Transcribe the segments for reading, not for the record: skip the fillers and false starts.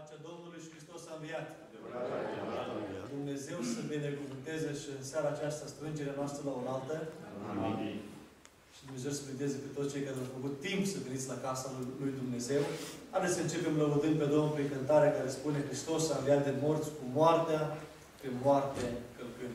Pacea Domnului și Hristos a înviat. Dumnezeu să binecuvânteze și în seara aceasta strângerea noastră la oaltă. Amin. Și Dumnezeu să vedeze pe toți cei care au făcut timp să veniți la casa lui Dumnezeu. Haideți să începem lăudând pe Domnul prin cântarea care spune Hristos a înviat din morți cu moartea, pe moarte călcând.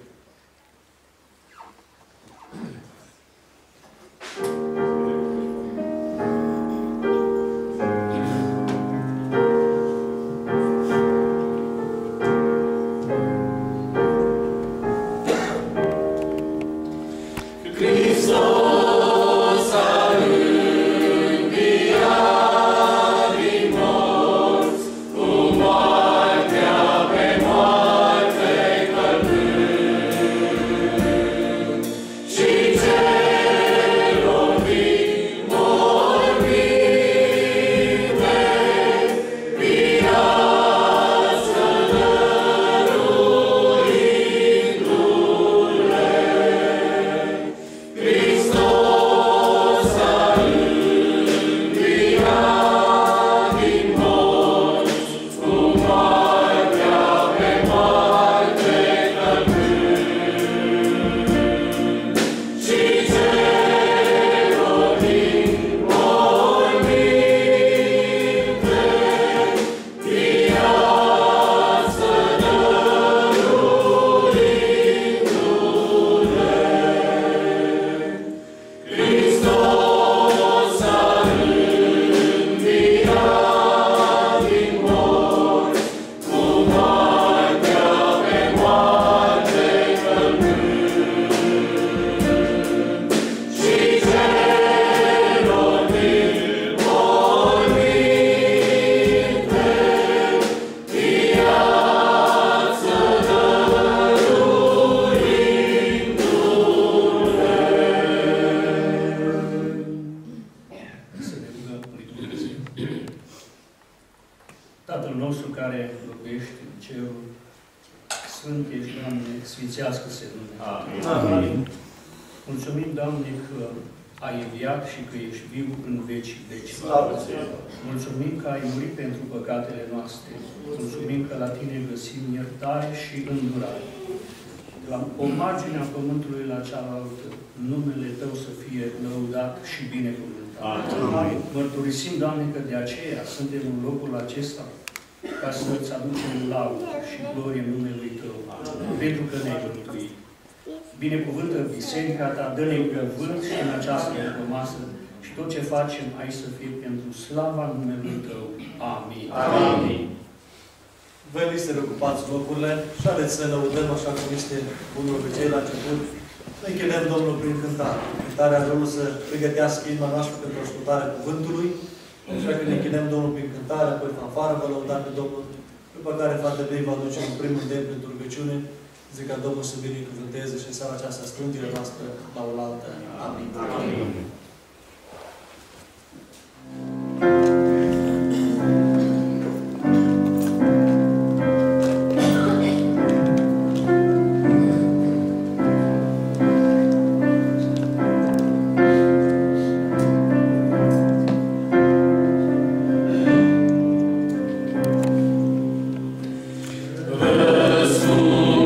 Tatăl nostru care locuiești în cerul, Sfânt ești, Doamne, sfințească-se numele. Amin. Mulțumim, Doamne, că ai înviat și că ești viu în vecii veci. Mulțumim că ai murit pentru păcatele noastre. Mulțumim că la Tine găsim iertare și îndurare. De la o margine a pământului la cealaltă, numele Tău să fie lăudat și binecuvântat. Amin. Mărturisim, Doamne, că de aceea suntem în locul acesta, ca să-ți aducem laudă și glorie în numele Tău, pentru că ne-ai mântuit. Binecuvântă biserica Ta, dă-ne găvânt și în această masă și tot ce facem aici să fie pentru slava numelui Tău. Amin. Amin. Vă invit să reocupați locurile și haideți să lăudăm așa cum este unul obicei la început. Să închinăm Domnul prin cântare. Cântarea are rolul să pregătească inima noastră pentru ascultarea cuvântului. Așa că ne închinăm Domnul prin cântare, apoi fanfară, vă lăudăm pe Domnul, după care fratele Dei vă aduce un primul îndemn pentru rugăciune. Zic ca Domnul să binecuvânteze și în seara aceasta strângerea noastră la oaltă. Amin. Amin.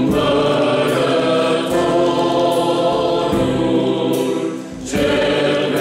Cel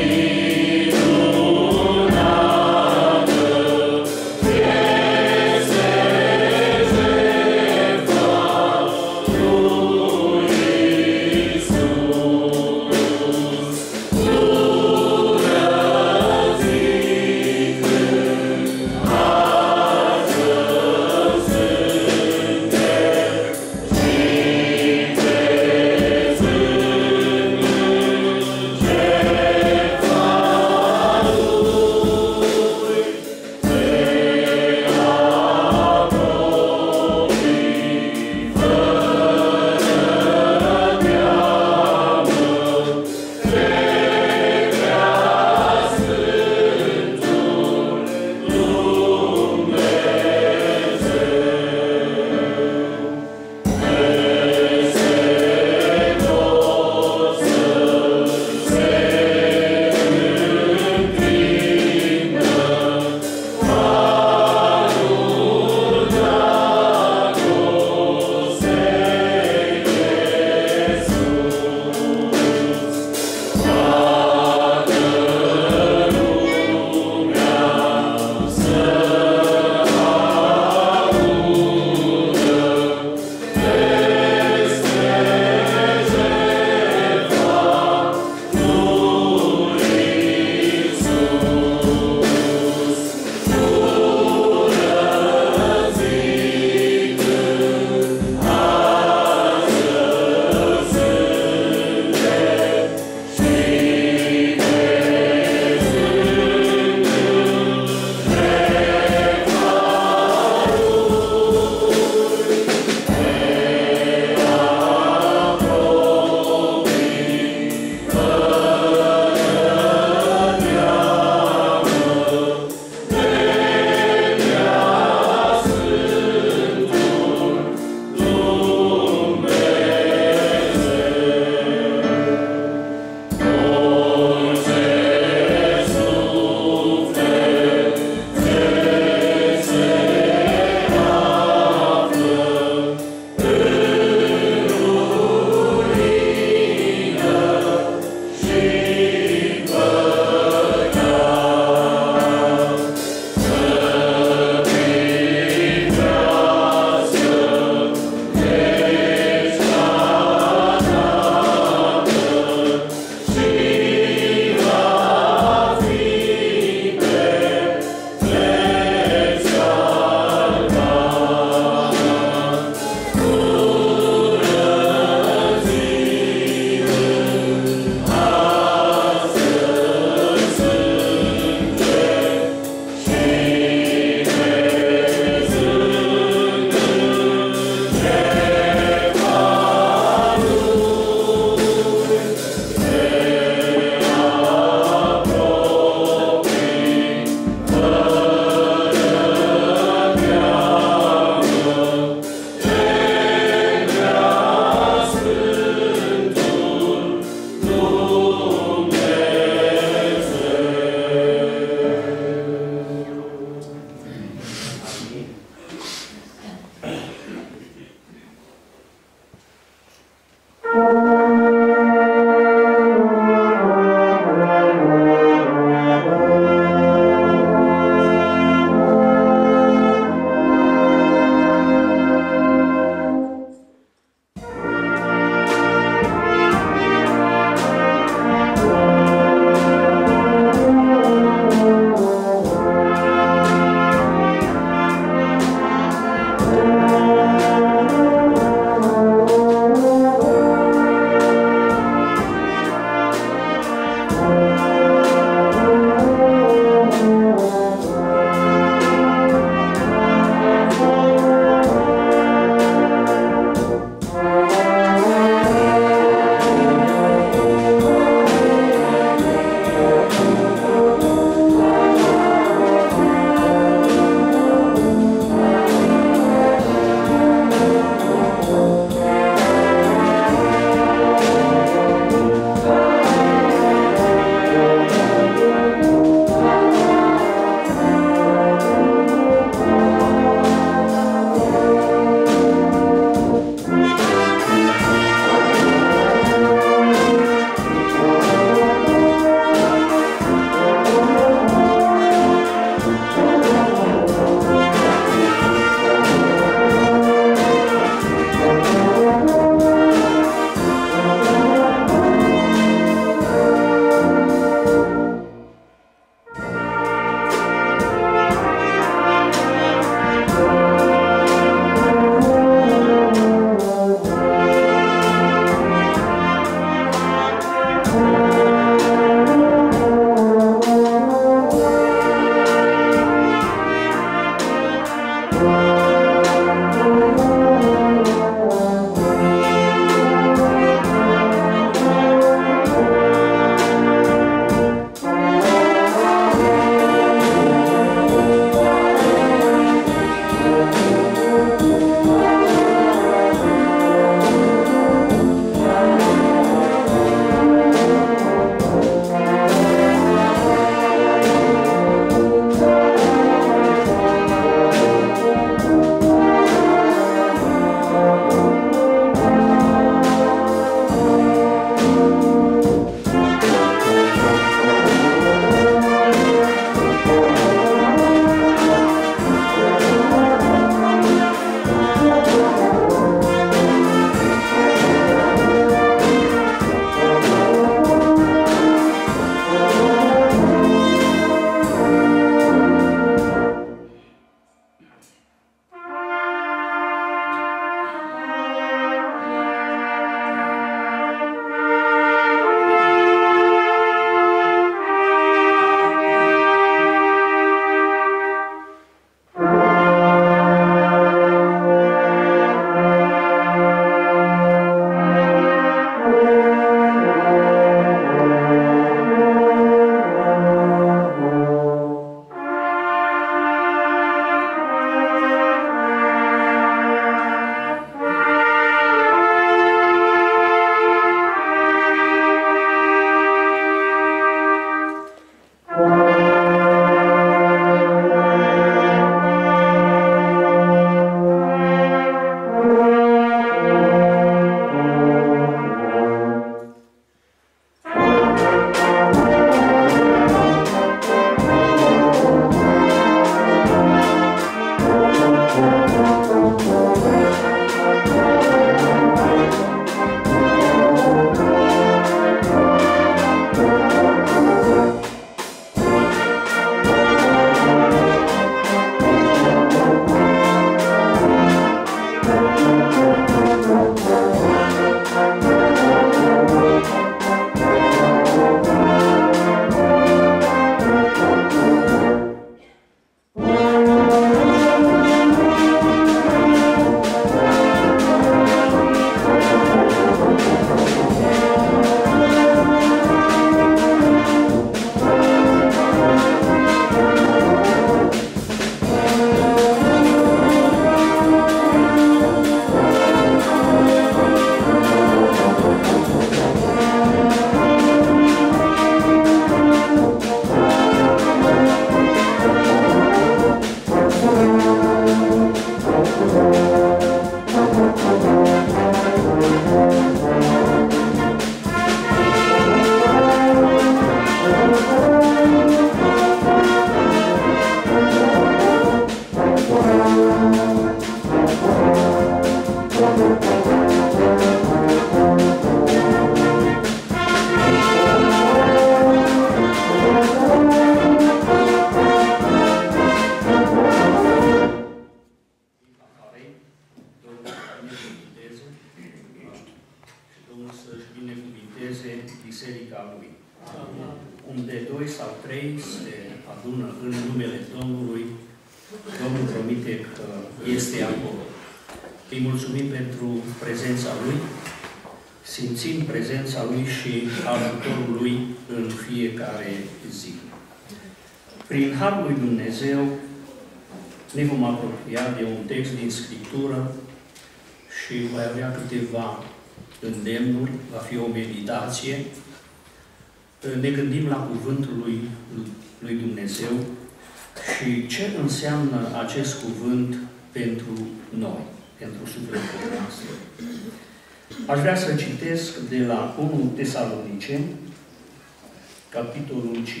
binecuvânteze biserica Lui. Unde 2 sau 3 se adună în numele Domnului, Domnul promite că este acolo. Îi mulțumim pentru prezența Lui, simțim prezența Lui și ajutorul Lui în fiecare zi. Prin Harul lui Dumnezeu ne vom apropia de un text din Scriptură și voi avea câteva îndemnuri, va fi o meditație. Ne gândim la Cuvântul lui Dumnezeu și ce înseamnă acest cuvânt pentru noi, pentru sufletul nostru. Aș vrea să citesc de la 1 Tesaloniceni, capitolul 5.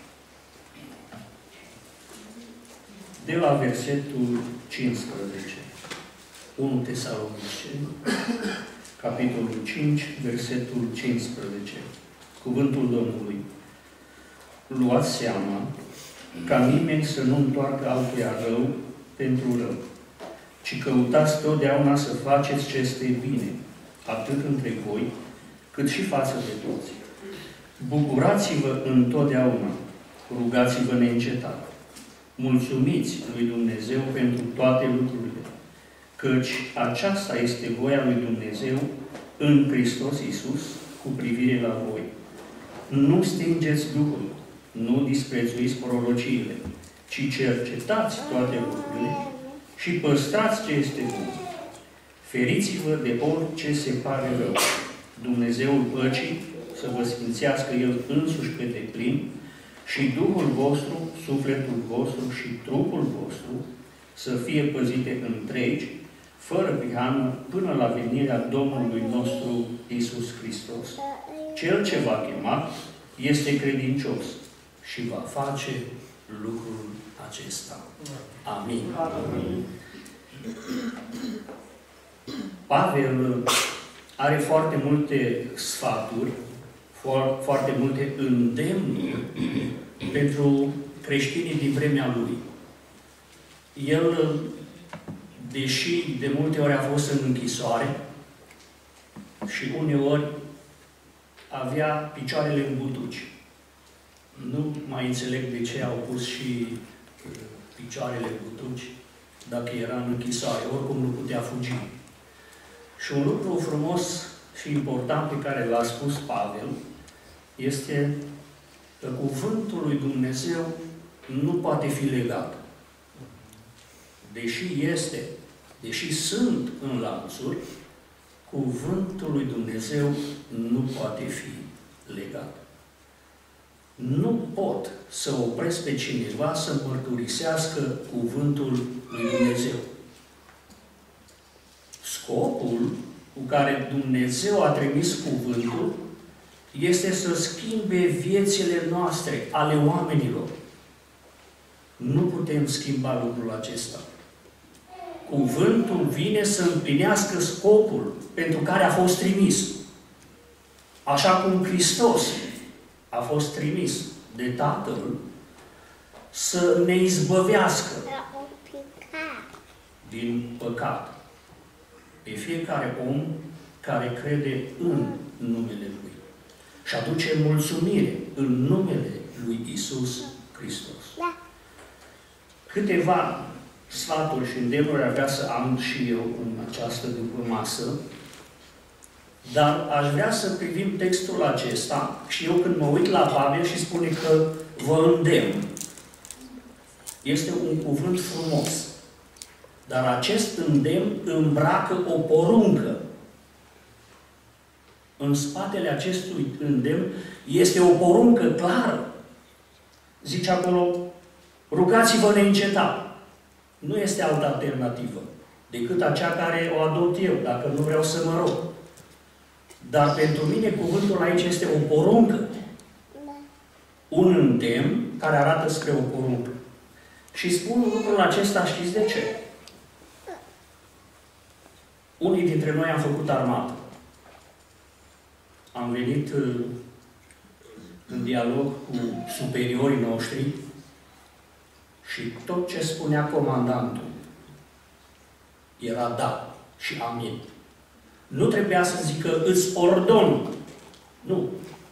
De la versetul 15. 1 Tesaloniceni, capitolul 5, versetul 15. Cuvântul Domnului. Luați seama ca nimeni să nu întoarcă altuia rău pentru rău, ci căutați totdeauna să faceți ce este bine, atât între voi, cât și față de toți. Bucurați-vă întotdeauna, rugați-vă neîncetat. Mulțumiți lui Dumnezeu pentru toate lucrurile, căci aceasta este voia lui Dumnezeu în Hristos Iisus cu privire la voi. Nu stingeți Duhul, nu disprețuiți prorociile, ci cercetați toate lucrurile și păstrați ce este bun. Feriți-vă de orice se pare rău. Dumnezeul păcii să vă sfințească El însuși pe deplin și Duhul vostru, sufletul vostru și trupul vostru să fie păzite întregi, fără prihană, până la venirea Domnului nostru Iisus Hristos. Cel ce v-a chemat este credincios și va face lucrul acesta. Amin. Amin. Pavel are foarte multe sfaturi, foarte multe îndemnuri pentru creștinii din vremea lui. El, deși de multe ori a fost în închisoare și uneori avea picioarele în butuci. Nu mai înțeleg de ce au pus și picioarele în butuci dacă era în închisoare. Oricum nu putea fugi. Și un lucru frumos și important pe care l-a spus Pavel este că cuvântul lui Dumnezeu nu poate fi legat. Deși sunt în lanțuri, cuvântul lui Dumnezeu nu poate fi legat. Nu pot să opresc pe cineva să mărturisească cuvântul lui Dumnezeu. Scopul cu care Dumnezeu a trimis cuvântul este să schimbe viețile noastre, ale oamenilor. Nu putem schimba lucrul acesta. Cuvântul vine să împlinească scopul pentru care a fost trimis. Așa cum Hristos a fost trimis de Tatăl să ne izbăvească din păcat pe fiecare om care crede în numele Lui și aduce mulțumire în numele lui Iisus Hristos. Câteva sfaturi și îndemnuri ar vrea să am și eu în această după-masă, dar aș vrea să privim textul acesta și eu când mă uit la Pavel și spune că vă îndemn. Este un cuvânt frumos, dar acest îndemn îmbracă o poruncă. În spatele acestui îndemn este o poruncă clară. Zice acolo, rugați-vă neîncetat. Nu este altă alternativă decât acea care o adopt eu, dacă nu vreau să mă rog. Dar pentru mine cuvântul aici este o poruncă. Un îndemn care arată spre o poruncă. Și spun lucrul acesta, știți de ce? Unii dintre noi am făcut armată. Am venit în dialog cu superiorii noștri și tot ce spunea comandantul era da și amin. Nu trebuia să zică îți ordon Nu.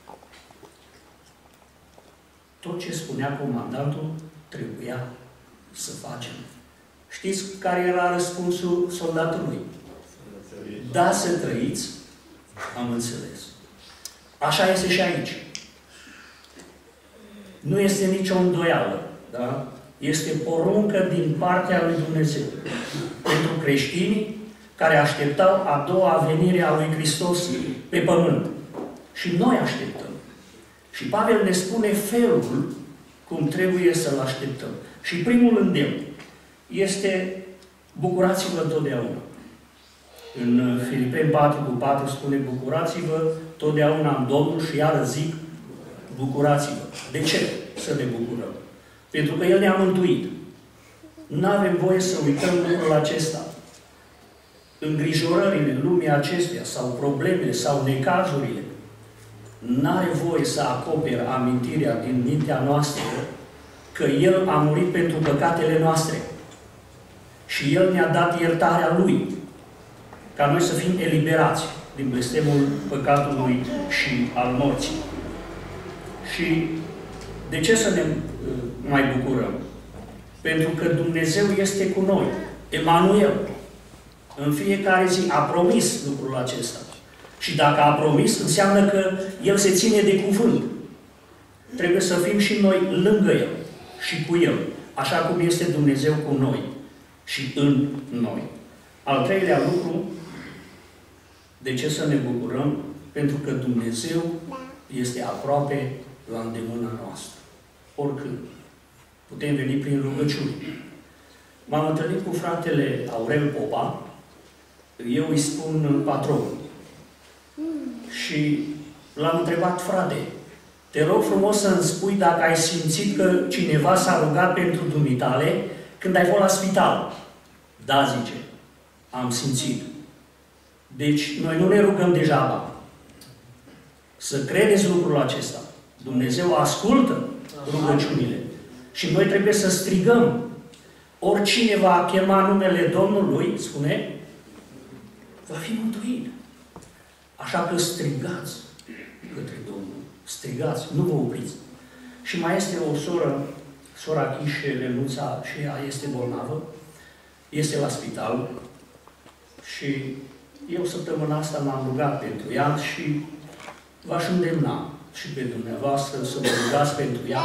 Tot ce spunea comandantul trebuia să facem. Știți care era răspunsul soldatului? Da, să trăiți, am înțeles. Așa este și aici. Nu este nicio îndoială, da? Este poruncă din partea lui Dumnezeu pentru creștinii care așteptau a doua venire a lui Hristos pe pământ. Și noi așteptăm. Și Pavel ne spune felul cum trebuie să-l așteptăm. Și primul îndemn este: bucurați-vă totdeauna. În Filipeni 4:4 spune: bucurați-vă totdeauna în Domnul, și iară zic: bucurați-vă. De ce să ne bucurăm? Pentru că El ne-a mântuit. Nu avem voie să uităm lucrul acesta. Îngrijorările lumii acesteia, sau problemele, sau necazurile, n-are voie să acopere amintirea din mintea noastră că El a murit pentru păcatele noastre. Și El ne-a dat iertarea Lui, ca noi să fim eliberați din blestemul păcatului și al morții. Și de ce să ne mai bucurăm? Pentru că Dumnezeu este cu noi. Emanuel. În fiecare zi a promis lucrul acesta. Și dacă a promis, înseamnă că El se ține de cuvânt. Trebuie să fim și noi lângă El și cu El, așa cum este Dumnezeu cu noi și în noi. Al treilea lucru, de ce să ne bucurăm? Pentru că Dumnezeu este aproape la îndemâna noastră. Oricând. Putem veni prin rugăciune. M-am întâlnit cu fratele Aurel Popa, eu îi spun patronul. Și l-am întrebat: frate, te rog frumos să-mi spui dacă ai simțit că cineva s-a rugat pentru dumitale când ai fost la spital. Da, zice, am simțit. Deci, noi nu ne rugăm degeaba. Să credeți lucrul acesta. Dumnezeu ascultă rugăciunile. Și noi trebuie să strigăm. Oricine va chema numele Domnului, spune, va fi mântuit. Așa că strigați către Domnul. Strigați, nu vă opriți. Și mai este o soră, sora Chișe Lenuța, și ea este bolnavă, este la spital și eu săptămâna asta m-am rugat pentru ea și v-aș îndemna și pe dumneavoastră să vă rugați pentru ea.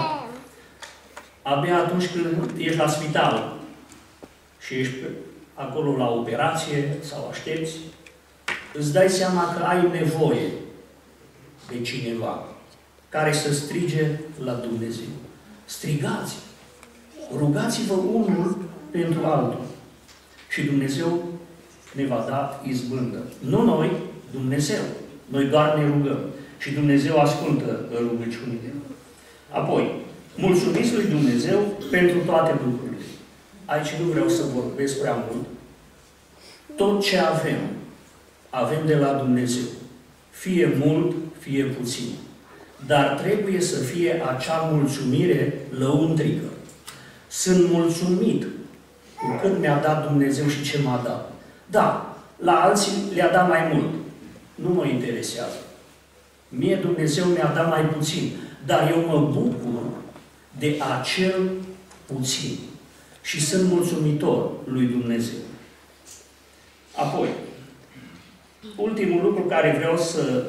Abia atunci când ești la spital și ești acolo la operație sau aștepți, îți dai seama că ai nevoie de cineva care să strige la Dumnezeu. Strigați! Rugați-vă unul pentru altul. Și Dumnezeu ne va da izbândă. Nu noi, Dumnezeu. Noi doar ne rugăm. Și Dumnezeu ascultă rugăciunile. Apoi, mulțumiți lui Dumnezeu pentru toate lucrurile. Aici nu vreau să vorbesc prea mult. Tot ce avem, avem de la Dumnezeu. Fie mult, fie puțin. Dar trebuie să fie acea mulțumire lăuntrică. Sunt mulțumit cu cât mi-a dat Dumnezeu și ce m-a dat. Da, la alții le-a dat mai mult. Nu mă interesează. Mie Dumnezeu mi-a dat mai puțin. Dar eu mă bucur de acel puțin. Și sunt mulțumitor lui Dumnezeu. Apoi, ultimul lucru care vreau să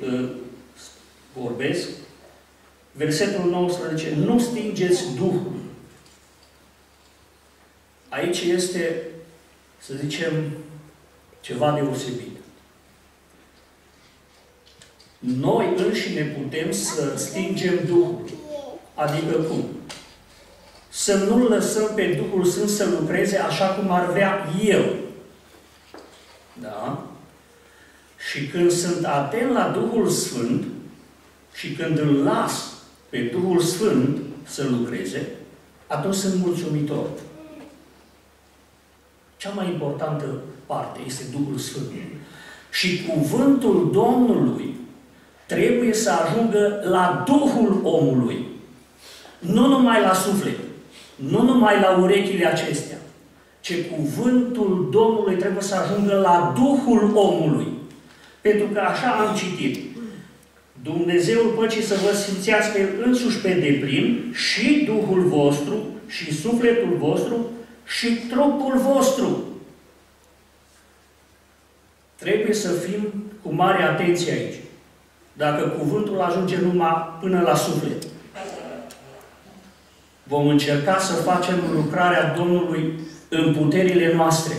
vorbesc, versetul 19, nu stingeți Duhul. Aici este, să zicem, ceva deosebit. Noi înșine putem să stingem Duhul. Adică cum? Să nu lăsăm pe Duhul Sfânt să lucreze așa cum ar vrea El. Da? Și când sunt atent la Duhul Sfânt și când îl las pe Duhul Sfânt să lucreze, atunci sunt mulțumitor. Cea mai importantă parte este Duhul Sfânt. Și cuvântul Domnului trebuie să ajungă la Duhul omului. Nu numai la suflet. Nu numai la urechile acestea. Ci cuvântul Domnului trebuie să ajungă la Duhul omului. Pentru că așa am citit. Dumnezeul păcii să vă sfințească El însuși pe deplin și Duhul vostru, și sufletul vostru, și trupul vostru. Trebuie să fim cu mare atenție aici. Dacă cuvântul ajunge numai până la suflet, vom încerca să facem lucrarea Domnului în puterile noastre.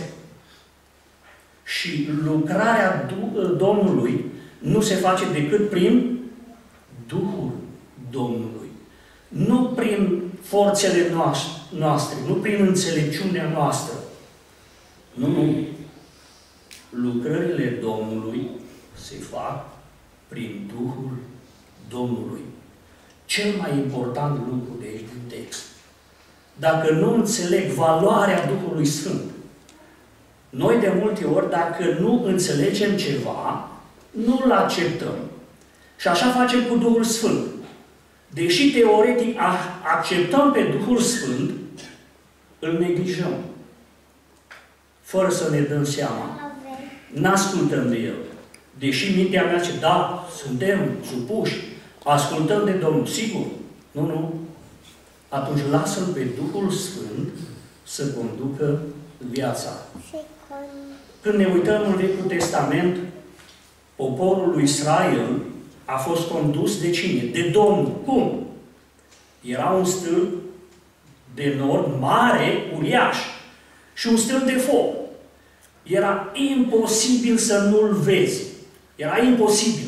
Și lucrarea Domnului nu se face decât prin Duhul Domnului. Nu prin forțele noastre, nu prin înțelepciunea noastră. Nu. Lucrările Domnului se fac prin Duhul Domnului. Cel mai important lucru de aici din text. Dacă nu înțeleg valoarea Duhului Sfânt, noi de multe ori, dacă nu înțelegem ceva, nu-l acceptăm. Și așa facem cu Duhul Sfânt. Deși teoretic acceptăm pe Duhul Sfânt, îl neglijăm. Fără să ne dăm seama. N-ascultăm de El. Deși mintea mea zice, da, suntem supuși, ascultăm de Domnul. Sigur. Nu. Atunci lasă-L pe Duhul Sfânt să conducă viața. Când ne uităm în Vechiul Testament, poporul lui Israel a fost condus de cine? De Domnul. Cum? Era un stâlp de nord mare, uriaș, și un stâlp de foc. Era imposibil să nu-l vezi. Era imposibil.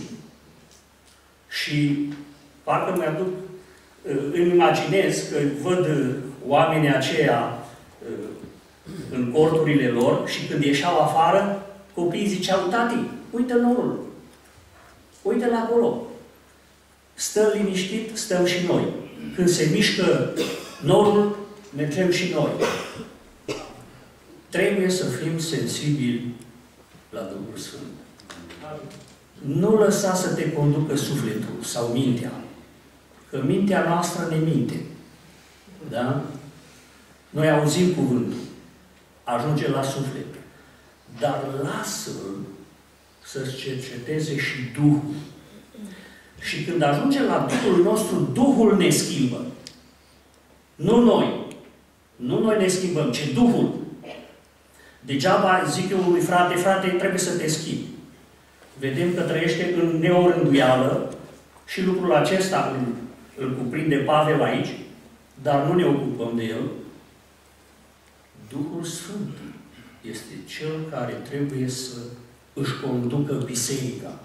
Și parcă îmi imaginez că văd oamenii aceia în corturile lor și când ieșeau afară, copiii ziceau, tati, uite norul. Uite-l acolo. Stă liniștit, stăm și noi. Când se mișcă norul, mergem și noi. Trebuie să fim sensibili la Duhul Sfânt. Nu lăsa să te conducă sufletul sau mintea. Că mintea noastră ne minte. Da? Noi auzim cuvântul. Ajunge la suflet. Dar lasă-l să-ți cerceteze și Duhul. Și când ajunge la Duhul nostru, Duhul ne schimbă. Nu noi. Nu noi ne schimbăm, ci Duhul. Degeaba zic eu lui frate, trebuie să te schimbi. Vedem că trăiește în neorânduială și lucrul acesta îl cuprinde Pavel aici, dar nu ne ocupăm de el. Duhul Sfânt este Cel care trebuie să își conducă biserica.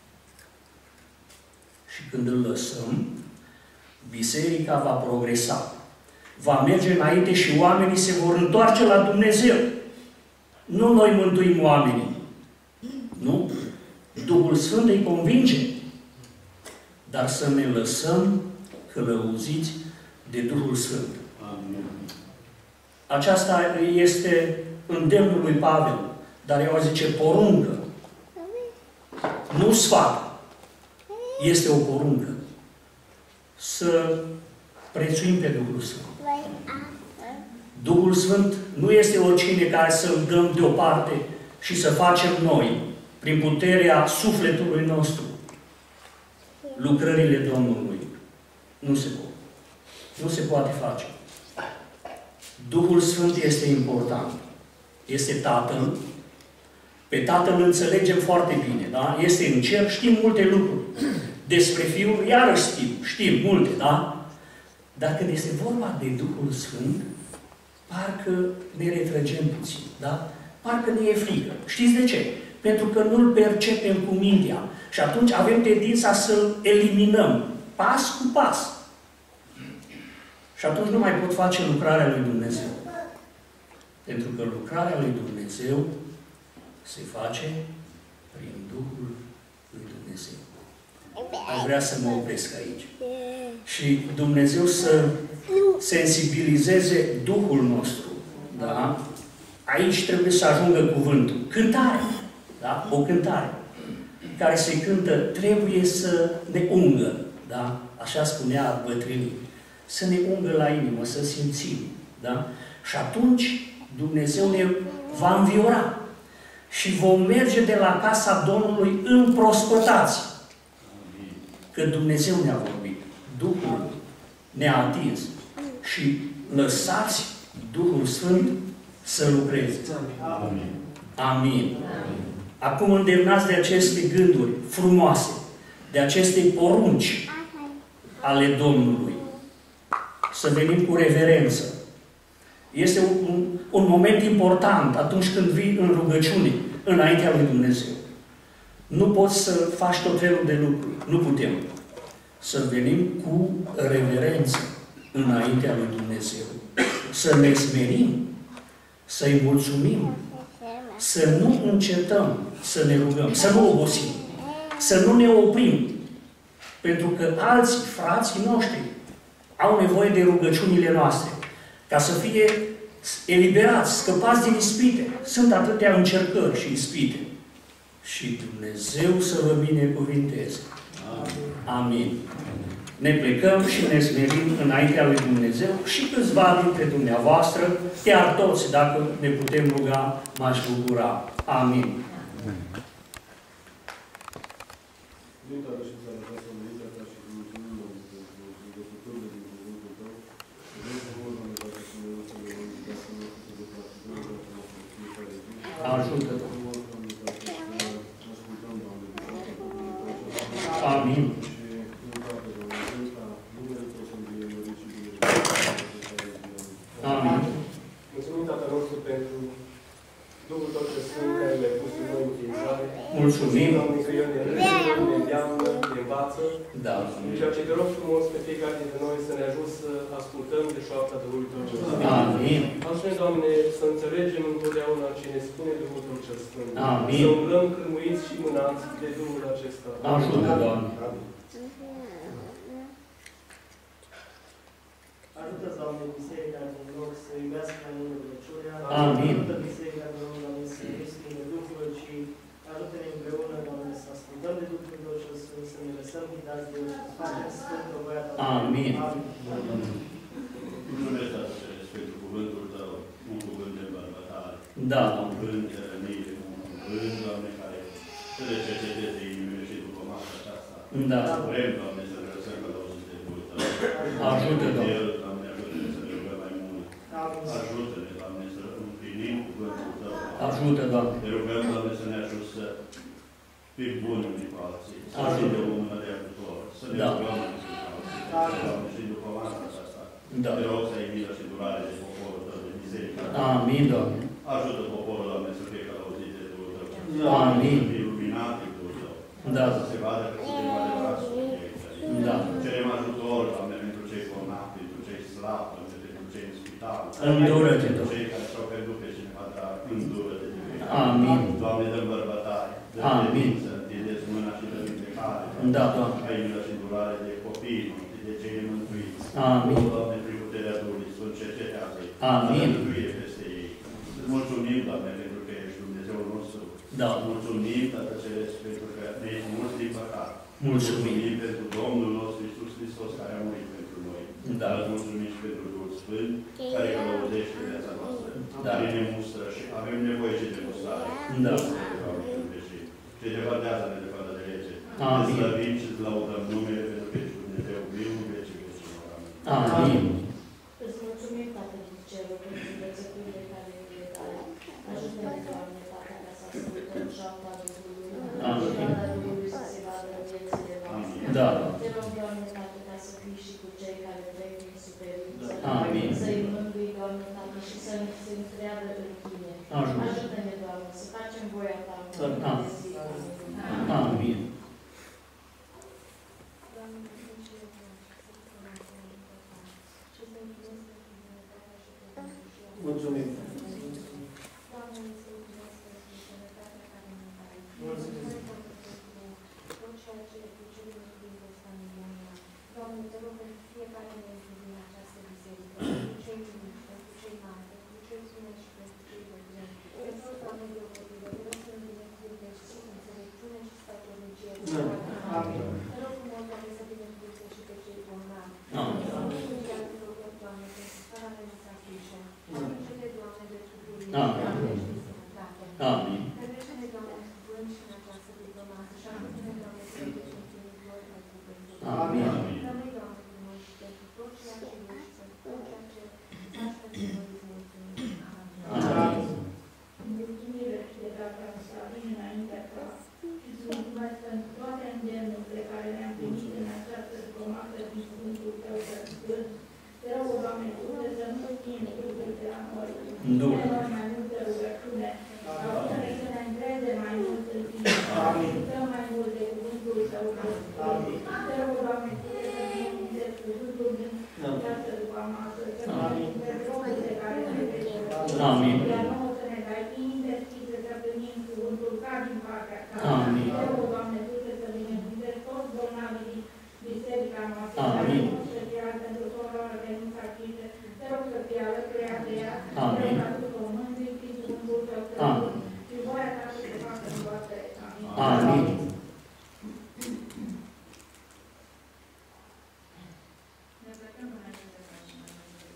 Și când îl lăsăm, biserica va progresa. Va merge înainte și oamenii se vor întoarce la Dumnezeu. Nu noi mântuim oamenii. Nu? Duhul Sfânt îi convinge. Dar să ne lăsăm călăuziți de Duhul Sfânt. Amin. Aceasta este îndemnul lui Pavel. Dar eu aș zice poruncă. Nu sfat. Este o poruncă. Să prețuim pe Duhul Sfânt. Duhul Sfânt nu este oricine care să-l dăm deoparte și să facem noi, prin puterea sufletului nostru, lucrările Domnului. Nu se poate. Nu se poate face. Duhul Sfânt este important. Este Tatăl. Pe Tatăl înțelegem foarte bine, da? Este în cer, știm multe lucruri. Despre Fiul, iarăși știm multe, da? Dar când este vorba de Duhul Sfânt, parcă ne retrăgem puțin, da? Parcă ne e frică. Știți de ce? Pentru că nu-L percepem cu mintea. Și atunci avem tendința să-L eliminăm, pas cu pas. Și atunci nu mai pot face lucrarea lui Dumnezeu. Pentru că lucrarea lui Dumnezeu se face prin Duhul lui Dumnezeu. Aș vrea să mă opresc aici. Și Dumnezeu să sensibilizeze Duhul nostru. Da? Aici trebuie să ajungă cuvântul. Cântare. Da? O cântare care se cântă trebuie să ne ungă. Da? Așa spunea bătrânii. Să ne ungă la inimă, să simțim. Da? Și atunci Dumnezeu ne va înviora. Și vom merge de la casa Domnului împrospătați. că Dumnezeu ne-a vorbit, Duhul ne-a atins și lăsați Duhul Sfânt să lucreze. Amin. Amin. Acum îndemnați de aceste gânduri frumoase, de aceste porunci ale Domnului, să venim cu reverență. Este un moment important atunci când vii în rugăciune înaintea lui Dumnezeu. Nu poți să faci tot felul de lucruri. Nu putem. Să venim cu reverență înaintea lui Dumnezeu. Să ne smerim, să-i mulțumim, să nu încetăm să ne rugăm, să nu obosim, să nu ne oprim. Pentru că alții, frații noștri, au nevoie de rugăciunile noastre, ca să fie eliberați, scăpați din ispite. Sunt atâtea încercări și ispite. Și Dumnezeu să vă binecuvinteze. Amin. Ne plecăm și ne smerim înaintea lui Dumnezeu și câțiva dintre dumneavoastră, chiar toți, dacă ne putem ruga, m-aș bucura. Amin. Ajută. Amin. Amin. Mulțumim, Tatăl nostru, pentru Duhul Tău ce Sfânt, care le-ai pus în noi în ființare. Mulțumim. Doamne, că El ne râde, ne îndeamnă, ne învață. Da. Ceea ce te rog frumos pe fiecare dintre noi să ne ajut să ascultăm de șoapta Duhului Tău cel Sfânt. Amin. Ajută-ne, Doamne, să înțelegem întotdeauna ce ne spune Duhul Tău cel Sfânt. Amin. Să umblăm cârmuiți și mânați de Duhul acesta. Ajută, Doamne. Ajută, Doamne, biserica din loc să iubească mai mult rugăciunea. Amin. Ajută biserica din loc, Doamne, să nu schimbe Duhul, ci ajută-ne împreună, Doamne, să ascultăm de Duhul Tău cel Sfânt, să ne lăsăm ghidați de El și să facem Sfântă voia Ta. Amin. Mulțumesc, Tată Ceresc, pentru cuvântul Tău, un cuvânt de îmbărbătare, Da. un cuvânt de rănire, un cuvânt, Doamne, care să le cerceteze inimile și după masa aceasta. Da. Vrem, Doamne, să ne lăsăm călăuziți de Duhul Tău. Ajută, Doamne. El, Doamne, ajută-ne să ne rugăm mai mult. Ajută-ne, Doamne, să împlinim cuvântul Tău. Ajută, Doamne. Te rugăm, Doamne, să ne ajut să fim buni unii cu alții, să Ajută. fim de o mână de ajutor, să ne Da. rugăm unii cu alții. Doamne, și după masa aceasta, Da. te rog să ai milă și durare de poporul Tău, de biserică. Amin, Doamne. Ajută poporul, Doamne, să fie călăuzit de Duhul Tău. Amin. Să fie iluminat de Duhul Tău. Da. Să se vadă că suntem adevărați copii. Da. Cerem ajutor, Doamne, pentru cei bolnavi, pentru cei slabi, pentru cei în spital. Îndură-te, Pentru Doamne. cei care s-au pierdut pe cineva, dar îndură-te de ei. Amin. Doamne, dă-mi bărbătare, dă-mi Amin. credință, întindeți mâna și dă-mi vindecare. Da, Doamne. Ai milă și durare de copiii noștri, de cei nemântuiți. Amin. Doamne, prin puterea Duhului Sfânt, cercetează-i. Amin. Mântuire peste ei. Îți mulțumim, Doamne, pentru că ești Dumnezeul nostru. Da. Mulțumim, Tată Ceresc, pentru că ne ești mulți din păcat. Mulțumim. Pentru Domnul nostru Iisus Hristos, care a murit pentru noi. Da. Îți mulțumim și pentru Duhul Sfânt, care călăuzește viața noastră. Da. Care ne mustră și avem nevoie și de mustrare. Da. Și de vădează-ne de fără de lege. Amin. Te slăvim și îți laudăm numele, pentru că ești Dumnezeu, viu, vecii vecilor. Amin. Îți mulțumim, Tatăl din Cerul, pentru învățăturile care le dai. Ajută-ne, Doamne, Tată, ca să ascultăm șapta Duhului. Amin. Șapta Duhului să se vadă în viețile noastre. Da. Te rog, Doamne, Tată, ca să fii și cu cei care trec prin suferință. Amin. Să-i mângâi, Doamne, Tată, și să ne se încreadă în Tine. Ajută. Ajută-ne, Doamne, să facem voia Ta în Amin. fiecare zi. Amin. Mulțumim. Doamne, te rog pentru fiecare membru din această biserică, pentru cei mici, pentru cei mari, pentru cei tineri și pentru cei bătrâni. Te rog, Doamne, de o copilă, te rog să-mi binecuvântești și înțelepciune și statornicie. Amin. Te rog frumos, Doamne, să binecuvântești și pe cei bolnavi. Amin. Doamne, te rog, Doamne, pentru starea nesafișă. Ajută-te, Doamne, de tuturor. Amin. Amin. Ferește-ne, Doamne, în cuvânt și în această diplomată și ajută-ne, Doamne, să ducem prin gloria cuvântului. Amin. Rămâi, Doamne, frumos și pentru tot ceea ce vrei și pentru tot ceea ce faci pentru noi, îți mulțumim. Amin. Mulțumire și de data asta vin înaintea ta și îți mulțumesc pentru toate îndemnurile care le-am primit în această diplomasă din cuvântul tău de sfânt. Te rog, Doamne, Iisuse, să nu schimbi lucrul de la noi. Dă-ne mai multă rugăciune, ajută-ne să ne încrede mai mult în tine. Dă mai mult de cuvântul tău de sfânt. Te rog, Doamne, Iisuse, să ne înțelegi cuvântul din această după-masă, să ne înțelegi locurile care ne vezi. Amin. Iar nouă să ne dai inimi deschise să primim cuvântul ca din partea ta. Amin. Te rog, Doamne, Iisuse, să binecuvântezi toți bolnavii din biserica noastră. Amin. Să fie pentru sorora de nu s-acite. Te rog să fie alături de ea. Amin. Te rog ca tu să o mângâi prin cuvântul tău. Amin. Și voia ta să te facă în toate. Amin. Amin. Ne plecăm înainte de pașina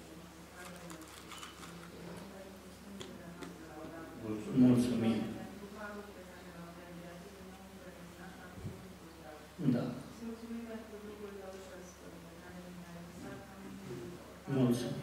Mulțumim. Da. Mulțumim.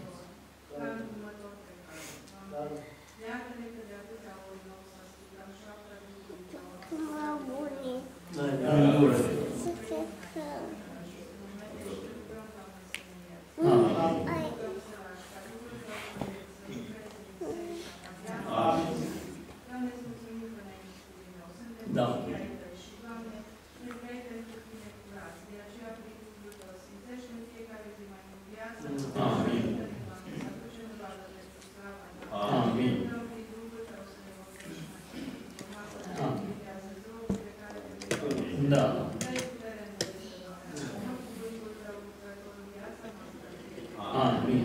Da. Amin. Amin. Da. Amin.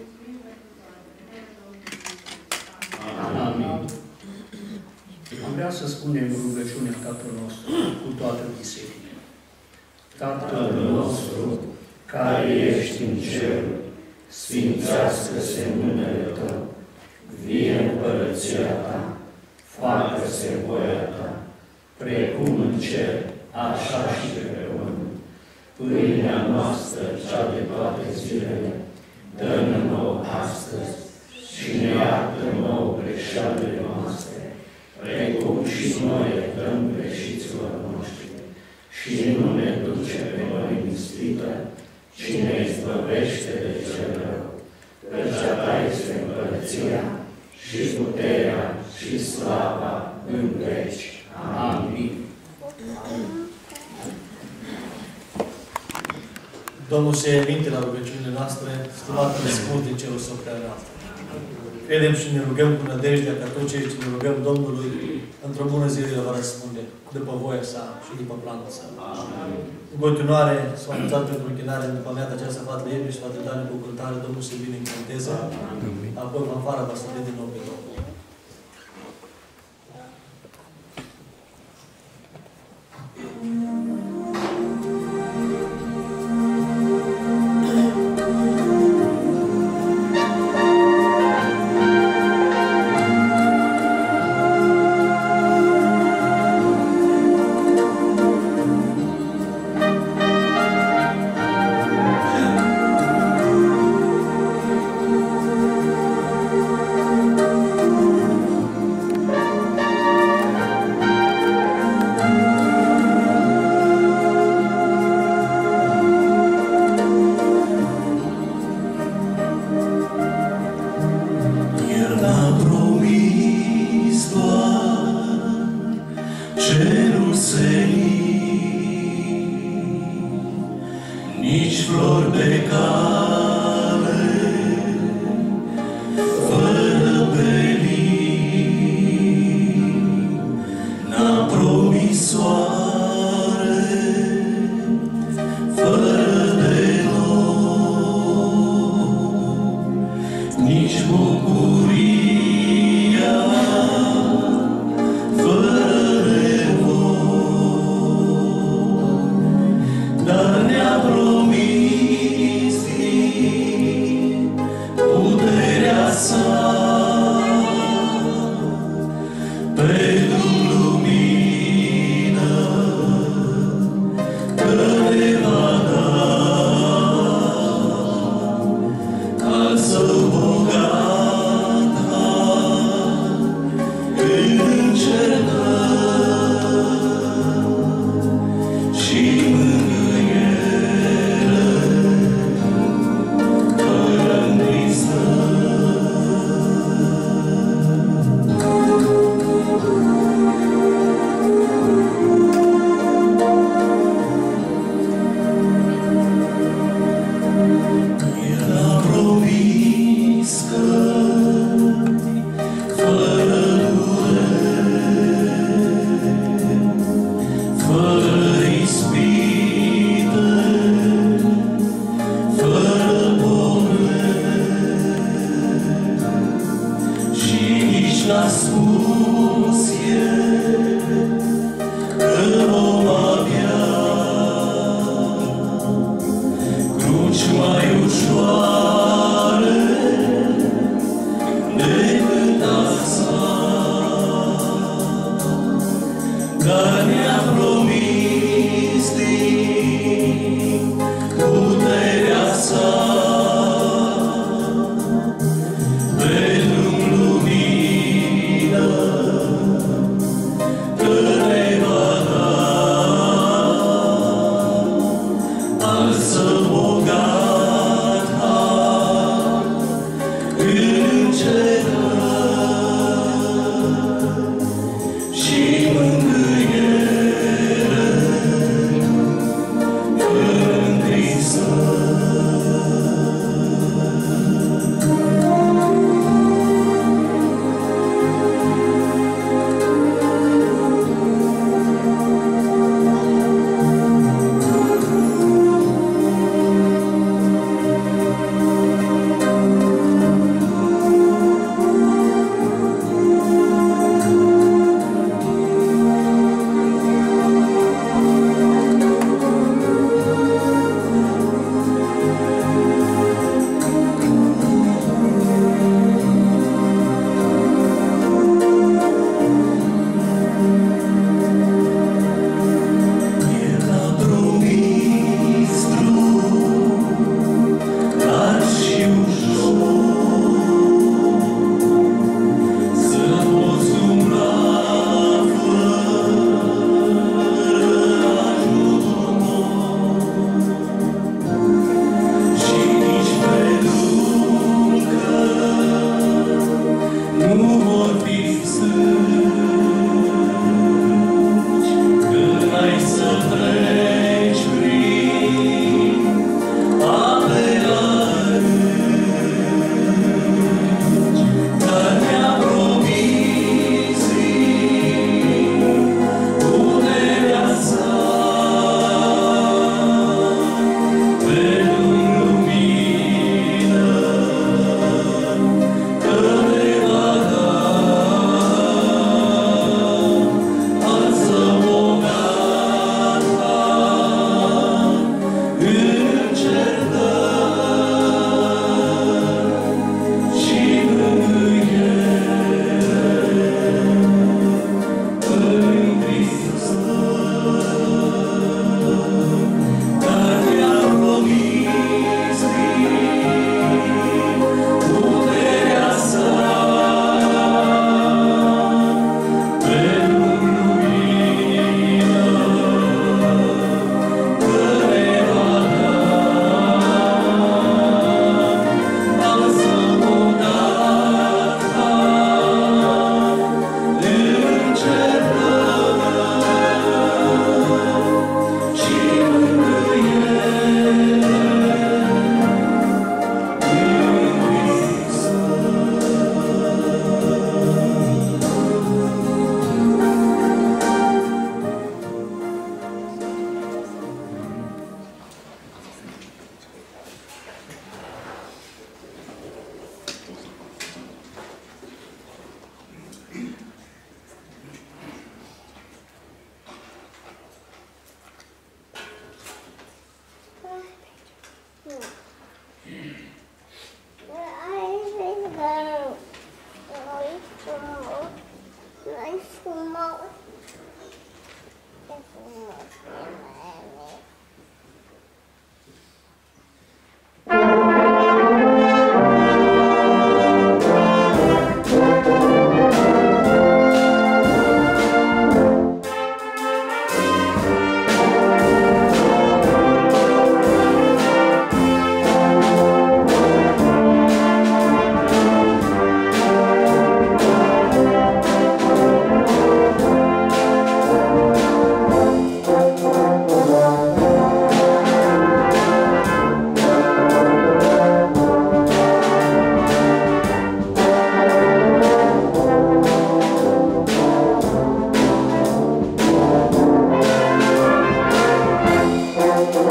Amin. Am vrea să spunem rugăciunea Tatăl nostru cu toată biserica. Tatăl nostru, care ești în cer, sfințească-se numele Tău, vie împărăția Ta, facă-se voia Ta, precum în cer, așa și pe pământ. Pâinea noastră, cea de toate zilele, dă-ne nouă astăzi și ne iartă nouă greșelile noastre, precum și noi iertăm greșiților noștri. Și nu ne duce pe noi în ispită, ci ne izbăvește de cel rău. Căci a Ta este împărăția și puterea și slava în veci. Amin. Domnul se minte la rugăciunile noastre, stimat răspuns din cerul său prea înalt. Credem și ne rugăm cu nădejdea că tot ceea ce ne rugăm Domnului, într-o bună zi le va răspunde, după voia sa și după planul său. În continuare, s-a anunțat pentru închinare după mea această fată de Iepi și fată Dani cu cântare, Domnul să binecuvânteze. Apoi fanfara va stăpâni din nou pe Domnul. Dar ne-a promis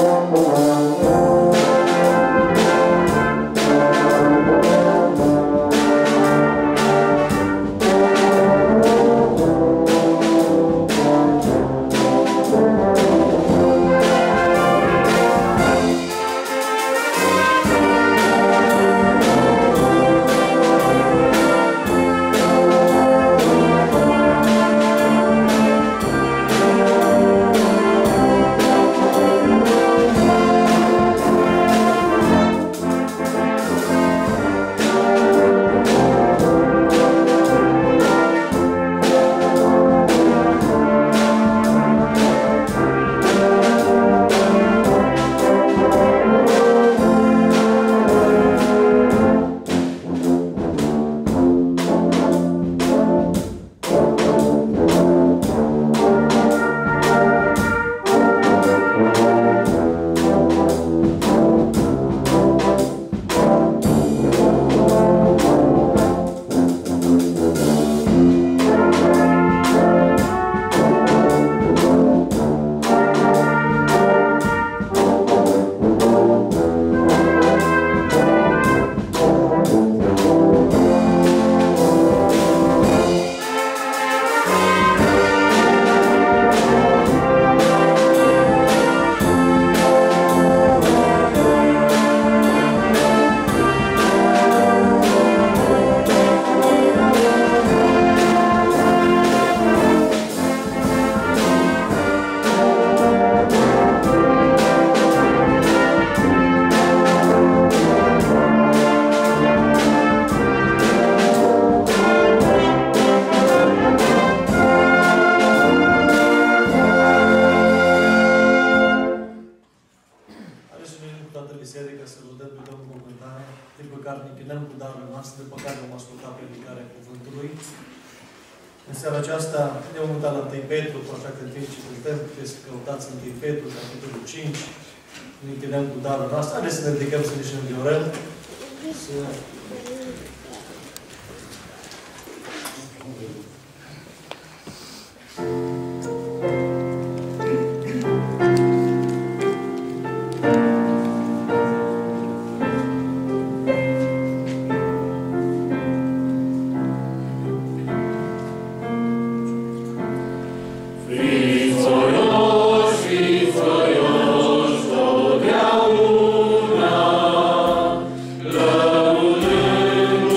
În seara aceasta ne vom muta la 1 Petru, așa că în timp ce cântăm, puteți să căutați 1 Petru, capitolul 5, ne închinăm cu darul noastră. Haideți să ne ridicăm să ne și înviorăm. Lăudându-i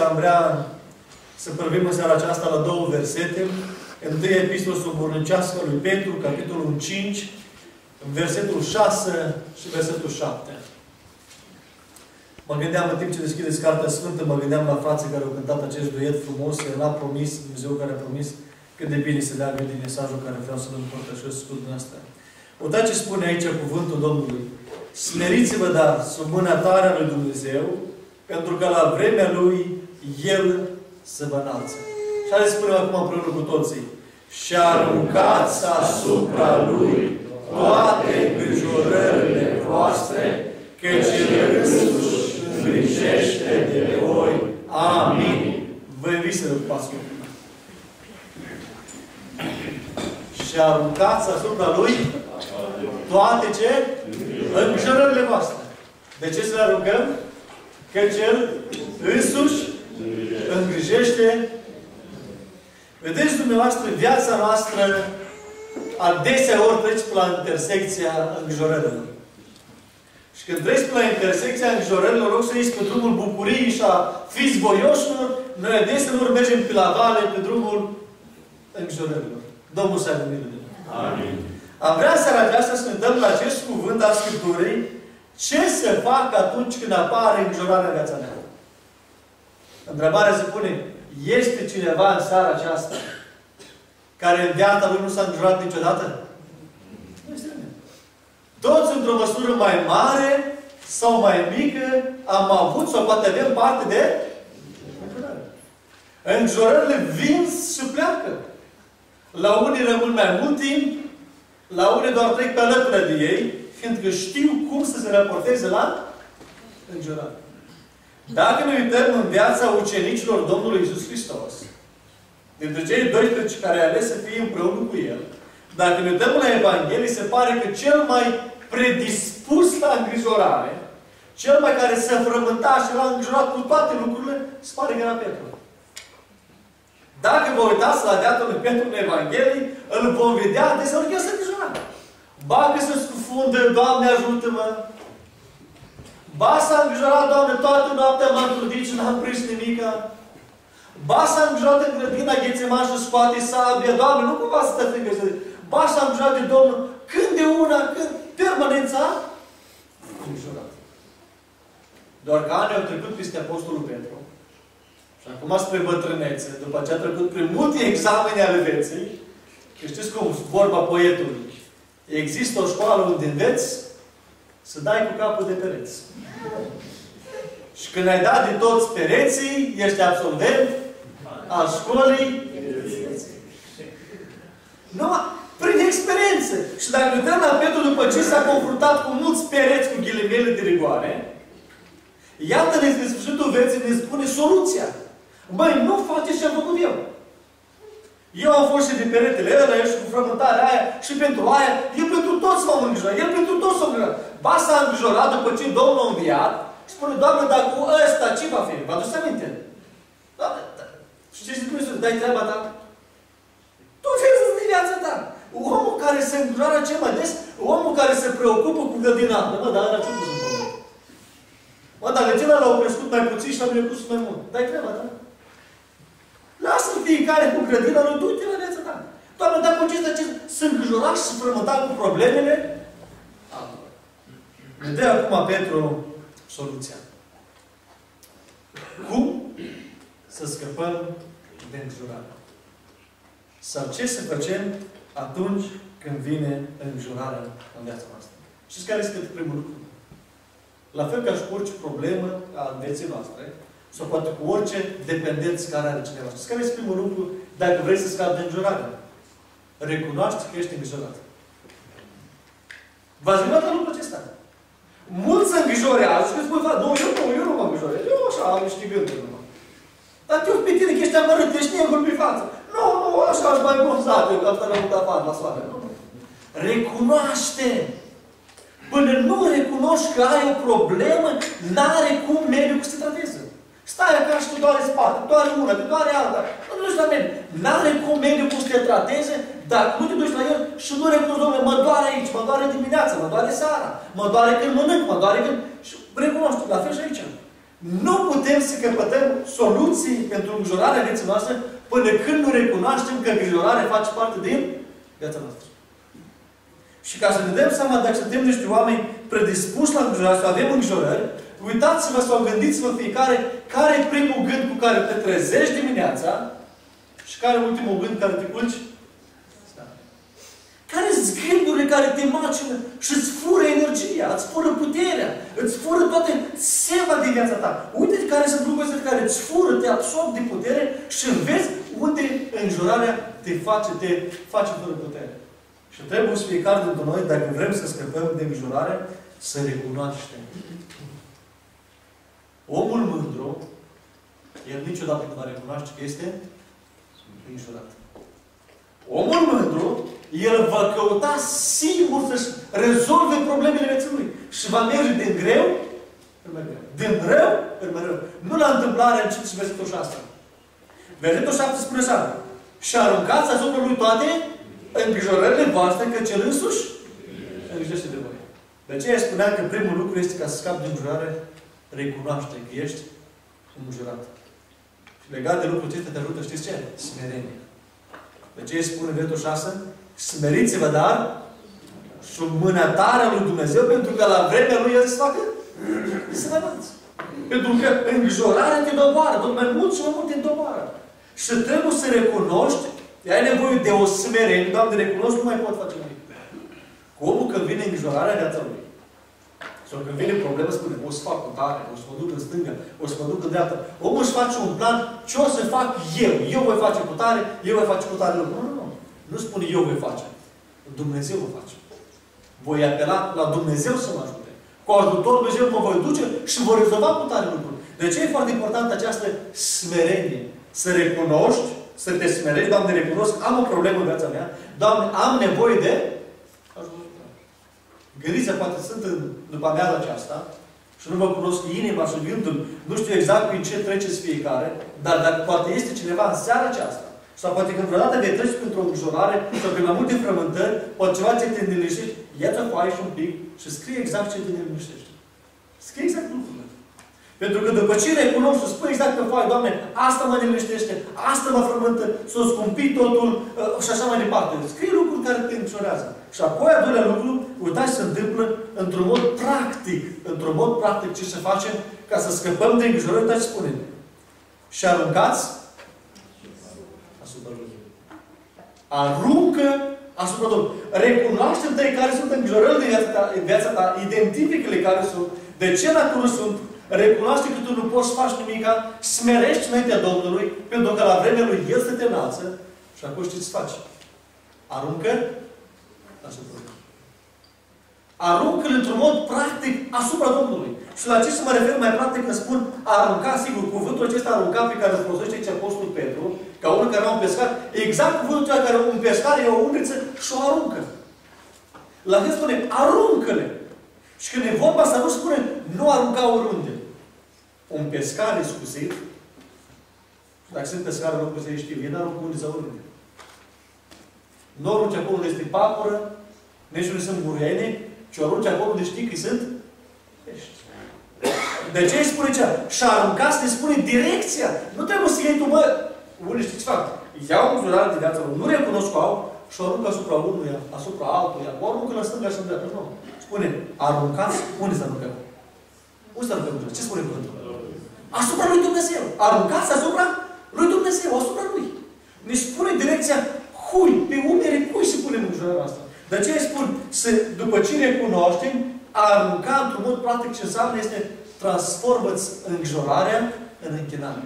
am vrea să privim în seara aceasta la două versete. Întâi epistolul subornicească lui Petru, capitolul 5, versetul 6 și versetul 7. Mă gândeam în timp ce deschideți Cartea Sfântă, mă gândeam la frații care au cântat acest duet frumos, El n-a promis, Dumnezeu care a promis, cât de bine se leagă din mesajul care vreau să-l împărtășesc cu dumneavoastră. Uitați ce spune aici cuvântul Domnului. Smeriți-vă, dar, sub mâna tare a lui Dumnezeu, pentru că la vremea Lui El se vă înalță. Și haideți să spunem acum împreună cu toții. Și aruncați asupra Lui toate îngrijorările voastre, căci El însuși îngrijește de voi. Amin. Vă invit să răpați cu mine. Și aruncați asupra Lui toate ce? Îngrijorările voastre. De ce să le aruncăm? Căci El însuși îngrijește. Vedeți dumneavoastră, viața noastră adesea ori treci pe la intersecția îngrijorărilor. Și când treci pe la intersecția îngrijorărilor, rog să ieși pe drumul bucuriei și a fiți voioșilor, noi adesea ori mergem pe la vale, pe drumul îngrijorărilor. Domnul să aibă milă de noi. Amin. Am vrea seara aceasta să ne dăm la acest cuvânt al Scripturii ce să fac atunci când apare îngrijorarea în viața mea. Întrebarea se pune, este cineva în seara aceasta care în viața lui nu s-a îngrijorat niciodată? Nu este nimeni. Toți într-o măsură mai mare sau mai mică am avut sau poate avem parte de îngrijorare. Îngrijorările vin și pleacă. La unii rămân mai mult timp, la unii doar trec pe alături de ei, fiindcă știu cum să se raporteze la îngrijorare. Dacă ne uităm în viața ucenicilor Domnului Iisus Hristos, dintre cei 12 care a ales să fie împreună cu El, dacă ne uităm la Evanghelie, se pare că cel mai predispus la îngrijorare, cel mai care se frământa și era îngrijorat cu toate lucrurile, se pare că era Petru. Dacă vă uitați la viața lui Petru în Evanghelie, îl vom vedea deseori că el se îngrijora. Ba că se scufundă, Doamne ajută-mă! Ba s-a îngrijorat, Doamne, toată noaptea m-am trudit și n-am prins nimica. Ba s-a îngrijorat în grădina Ghețeman și scoate sabia, Doamne, nu cumva să te frică. Ba s-a îngrijorat de Domnul, când de una, când permanența, îngrijorat. Doar că anii au trecut peste Apostolul Petru. Și acum spre bătrânețe, după ce a trecut prin multe examene ale vieții, că știți cum vorba poetului, există o școală unde înveți să dai cu capul de pereți. Și când ai dat de toți pereții, ești absolvent al școlii vieții. Nu, prin experiență. Și dacă uităm la Petru după ce s-a confruntat cu mulți pereți cu ghilimele de rigoare, iată-ne spre sfârșitul vieții ne spune soluția. Băi, nu faceți ce am făcut eu. Eu am fost și de peretele ăla, eu și cu frământarea aia, și pentru aia, eu pentru toți m-am îngrijorat, el pentru toți s-a îngrijorat. Ba s-a îngrijorat după ce Domnul a înviat, și spune, Doamne, dar cu ăsta ce va fi? Vă aduceți aminte? Doamne, și ce zice Dumnezeu? Dai treaba ta? Tu vezi în viața ta. Omul care se îngrijoară cel mai des, omul care se preocupă cu grădina. Mă, dar ăla ce-a pus în pământ? Mă, dacă celălalt l-au crescut mai puțin și l-au crescut mai mult. Dai treaba ta? Lasă fiecare cu grădina lui, du-te la viața ta. Doamne, dacă acesta ce sunt îngrijorat și frământat cu problemele, ne dă acum Petru soluția. Cum să scăpăm de îngrijorare? Sau ce să facem atunci când vine îngrijorarea în viața noastră? Știți care este primul lucru? La fel ca și cu orice problemă a vieții noastre, sau poate cu orice dependență care are cineva. Știți care este primul lucru dacă vrei să scapi de îngrijorare? Recunoaște că ești îngrijorat. V-ați gândit la lucrul acesta? Mulți se îngrijorează și spun, eu nu mă îngrijorez. Eu așa am niște gânduri numai. Dar te uiți pe tine că ești amărât, ești negru pe față. Nu, așa aș mai bronzat eu, că am stat la mult afară, la soare. Recunoaște! Până nu recunoști că ai o problemă, n-are cum medicul să te trateze. Stai acasă și te doare spate, doare una, te doare alta. Nu te duci la medic. N-are cum medicul să te trateze dacă nu te duci la el și nu recunoști, domnule, mă doare aici, mă doare dimineața, mă doare seara, mă doare când mănânc, mă doare când... Și recunoști, la fel și aici. Nu putem să căpătăm soluții pentru îngrijorarea vieții noastre până când nu recunoaștem că îngrijorarea face parte din viața noastră. Și ca să ne dăm seama dacă suntem niște oameni predispuși la îngrijorare, să avem îngrijorări, uitați-vă sau gândiți-vă fiecare care e primul gând cu care te trezești dimineața și care e ultimul gând care te culci. Care sunt gândurile care te macină și îți fură energia, îți fură puterea, îți fură toate seva din viața ta. Uite care sunt lucrurile care îți fură, te absorb de putere și vezi unde îngrijorarea te face fără putere. Și trebuie să fiecare dintre noi, dacă vrem să scăpăm de îngrijorare, să recunoaștem. Omul mândru, el niciodată nu va recunoaște că este îngrijorat. Omul mândru, el va căuta singur să-și rezolve problemele vieții lui. Și va merge din greu în mai greu. Din rău în mai rău. Nu la întâmplare încep și versetul 6. Versetul 7 spune așa. Și aruncați asupra lui toate îngrijorările voastre, că cel însuși îngrijește de voi. De aceea spuneam că primul lucru este ca să scapi de îngrijorare, recunoaște că ești îngrijorat. Și legat de lucrul acesta te ajută, știți ce? Smerenie. De aceea spune versetul 6, smeriți-vă, dar sub mâna tare a lui Dumnezeu, pentru că la vremea lui el să facă să vă învăț. Pentru că îngrijorarea te doboară, tot mai mult și mai mult te doboară. Și trebuie să recunoști, ai nevoie de o smerenie, Doamne, recunosc, nu mai pot face nimic. Cu omul când vine îngrijorarea în viața lui, sau când vine problemă, spune, o să fac cu tare, o să mă duc în stânga, o să mă duc în dreapta. Omul își face un plan, ce o să fac eu? Eu voi face cu tare, eu voi face cu tare. Nu. Nu spune eu voi face. Dumnezeu vă face. Voi apela la Dumnezeu să mă ajute. Cu ajutorul Dumnezeu mă voi duce și voi rezolva cu tare lucruri. De ce e foarte importantă această smerenie? Să recunoști, să te smerești, Doamne, recunosc, am o problemă în viața mea, Doamne, am nevoie de ajutor. Gândiți-vă, poate sunt după amiaza aceasta și nu vă cunosc inima și gândul, nu știu exact prin ce treceți fiecare, dar dacă poate este cineva în seara aceasta, sau poate când vreodată vei treci printr-o îngrijorare sau prin mai multe frământări, poate ceva ce te neliniștește, ia-ți o foaie și un pic și scrie exact ce te neliniștește. Scrie exact lucrurile. Pentru că după ce recunoști și spui exact pe foaie, Doamne, asta mă neliniștește, asta mă frământă, să o scumpii totul și așa mai departe. Scrie lucruri care te îngrijorează. Și apoi, a doilea lucru, uitați ce se întâmplă într-un mod practic. Într-un mod practic ce să facem ca să scăpăm de îngrijorări, uitați ce spune. Și aruncați asupra lui. Aruncă asupra Domnului. Recunoaște-te care sunt îngrijorările din viața ta, identifică-le care sunt, de ce acolo sunt, recunoaște că tu nu poți să faci nimica, smerești înaintea Domnului, pentru că la vremea lui El să te înalță și acum știi ce faci. Aruncă asupra Domnului. Aruncă-l într-un mod practic asupra Domnului. Și la ce să mă refer mai practic când spun a arunca, sigur, cuvântul acesta arunca pe care îl folosește aici Apostolul Petru, ca unul care era un pescar, exact cuvântul acela care un pescar e o undriță și o aruncă. La fel spune, aruncă-le. Și când e vorba asta, nu spune, nu arunca oriunde. Un pescar iscusit, dacă sunt pescar în locul să știu, el n-aruncă unde sau oriunde. Nu arunce acolo unde este papură, nici unde sunt buruiene, ci arunce acolo unde știi că sunt pești. De ce îi spune cea? Și aruncați, ne spune direcția. Nu trebuie să iei tu, bă, unde știi ce fac? Iau un jurare de viață, nu recunosc cu au și o aruncă asupra unuia, asupra altuia, o aruncă la stânga și în dreapta. Nu. Spune, aruncați, unde să aruncă? Unde să aruncă? Ce spune cuvântul? Asupra lui Dumnezeu. Aruncați asupra lui Dumnezeu, asupra lui. Ne spune direcția cui, pe umere cui se pune în jurarea asta. De aceea spun, să, după ce recunoaștem, a arunca într-un mod practic ce înseamnă este transformă-ți îngrijorarea în închinare.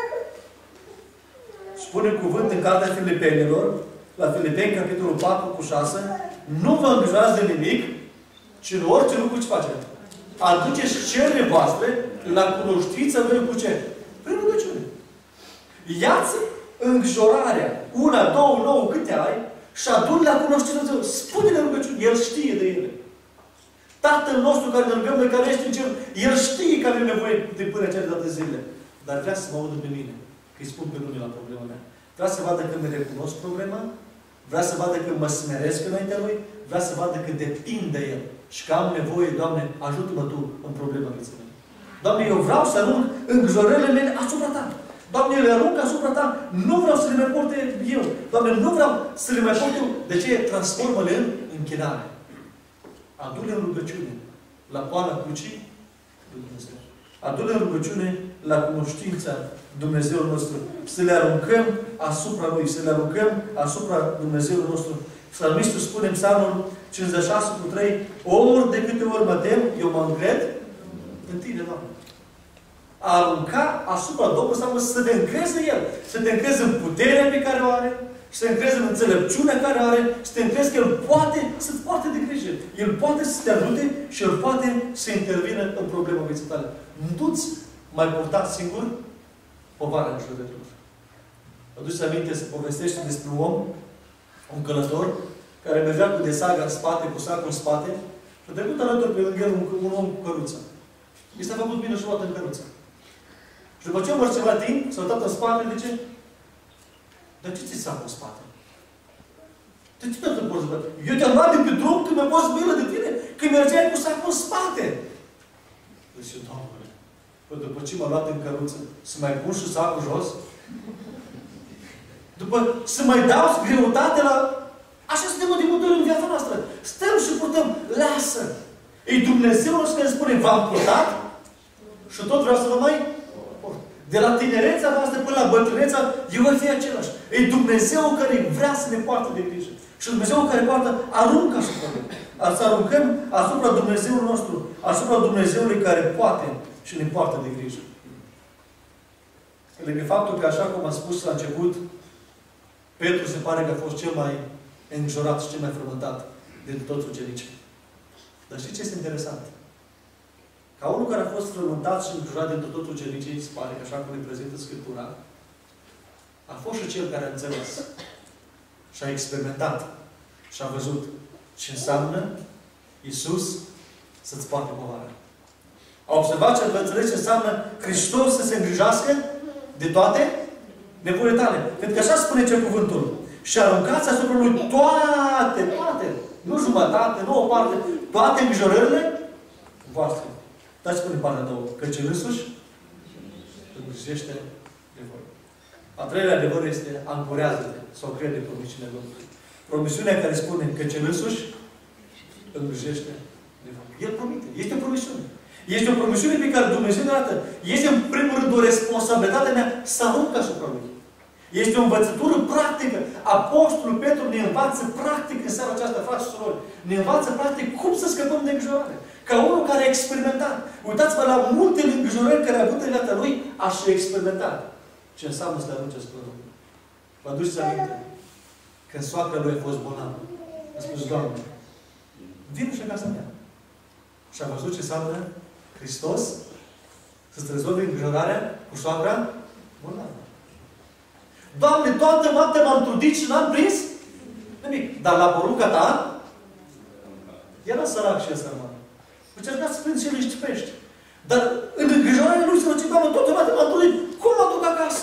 Spune cuvânt în Cartea Filipenilor, la Filipeni, capitolul 4 cu 6, nu vă îngrijorați de nimic, ci în orice lucru ce face. Aduceți cererile voastre la cunoștință lui cu ce? Prin rugăciune. Ia-ți îngrijorarea, una, două, nouă, câte ai, și adu-l la cunoștință lui. Spune-le rugăciune. El știe de ele. Tatăl nostru care ne rugăm, noi care ești în cer, El știe că avem nevoie de până aceea de toate zilele. Dar vrea să mă audă pe mine. Că îi spun pe nume la problema mea. Vrea să vadă că îmi recunosc problema, vrea să vadă că mă smeresc înaintea Lui, vrea să vadă că depind de El. Și că am nevoie, Doamne, ajută-mă Tu în problema vieții mele. Doamne, eu vreau să arunc îngrijorările mele asupra Ta. Doamne, eu le arunc asupra Ta. Nu vreau să le mai porte eu. Doamne, nu vreau să le mai port eu. De ce? Transformă-le în închinare. Adu-le în rugăciune la poala crucii lui Dumnezeu. Adu-le în rugăciune la cunoștința Dumnezeului nostru. Să le aruncăm asupra Lui. Să le aruncăm asupra Dumnezeului nostru. Psalmistul spune în Psalmul 56:3, ori de câte ori mă tem, eu mă încred în Tine, Doamne. A arunca asupra Domnului înseamnă să te încrezi în El. Să te încrezi în puterea pe care o are, să te încrezi în înțelepciunea care o are, să te încrezi că El poate să-ți poarte de grijă. El poate să te ajute și El poate să intervină în problema vieții tale. Nu-ți mai purta singur povara îngrijorărilor. Aduceți aminte să povestește despre un om, un călător, care mergea cu desaga în spate, cu sacul în spate, și a trecut alături pe lângă el un om cu căruță. I s-a făcut bine și luat în căruță. Și după ce a mers ceva timp, s-a uitat în spate, zice, dar ce ți-i sacul în spate? De ce nu te poți zbăi? Eu te-am luat de pe drum când mi-a fost milă de tine, când mergeai cu sacul în spate. Zice, Doamne, după ce m-a luat în căruță, să mai pun și sacul jos? După să mai dau greutate la... Așa suntem de multe ori în viața noastră. Stăm și purtăm. Lasă! E Dumnezeu nostru care spune, v-am purtat și tot vreau să vă mai port. De la tinerețea voastră până la bătrâneța, eu voi fi același. E Dumnezeu care vrea să ne poartă de grijă. Și Dumnezeu care poartă, aruncă asupra Lui. Să aruncăm asupra Dumnezeului nostru, asupra Dumnezeului care poate și ne poartă de grijă. Lângă faptul că, așa cum am spus la început, Petru se pare că a fost cel mai îngrijorat și cel mai frământat dintre toți ucenicii. Dar știți ce este interesant? Ca unul care a fost frământat și îngrijorat dintre toți ucenicii, se pare că așa cum îi prezintă Scriptura, a fost și cel care a înțeles și a experimentat și a văzut ce înseamnă Iisus să-ți poarte povara. A observat și a înțeles ce înseamnă Hristos să se îngrijească de toate nevoile tale. Pentru că așa spune ce cuvântul. Și aruncați asupra Lui toate, nu jumătate, nu o parte, toate îngrijorările voastre. Dar spune partea două, că cel însuși îngrijește de voi. A treilea adevăr este ancorează-te sau crede promisiunea Domnului. Promisiunea care spune că cel însuși îngrijește de voi. El promite. Este o promisiune. Este o promisiune pe care Dumnezeu ne arată. Este în primul rând o responsabilitate mea să arunc asupra Lui. Este o învățătură practică. Apostolul Petru ne învață practic în seara aceasta, frați și surori. Ne învață practic cum să scăpăm de îngrijorare. Ca unul care a experimentat. Uitați-vă la multele îngrijorări care a avut în viața lui, a și experimentat. Ce înseamnă să le arunce spre Domnul. Vă aduceți aminte? Când soacra lui a fost bolnavă, a spus, Doamne, vin și în casa mea. Și a văzut ce înseamnă Hristos să-ți rezolve îngrijorarea cu soacra bolnavă. Doamne, toată noaptea m-am trudit și n-am prins nimic. Dar la porunca Ta, era sărac și el sărman. Încercați să prinzi și el niște pești. Dar în îngrijorarea lui se zice, Doamne, toată noaptea m-am trudit. Cum mă duc acasă?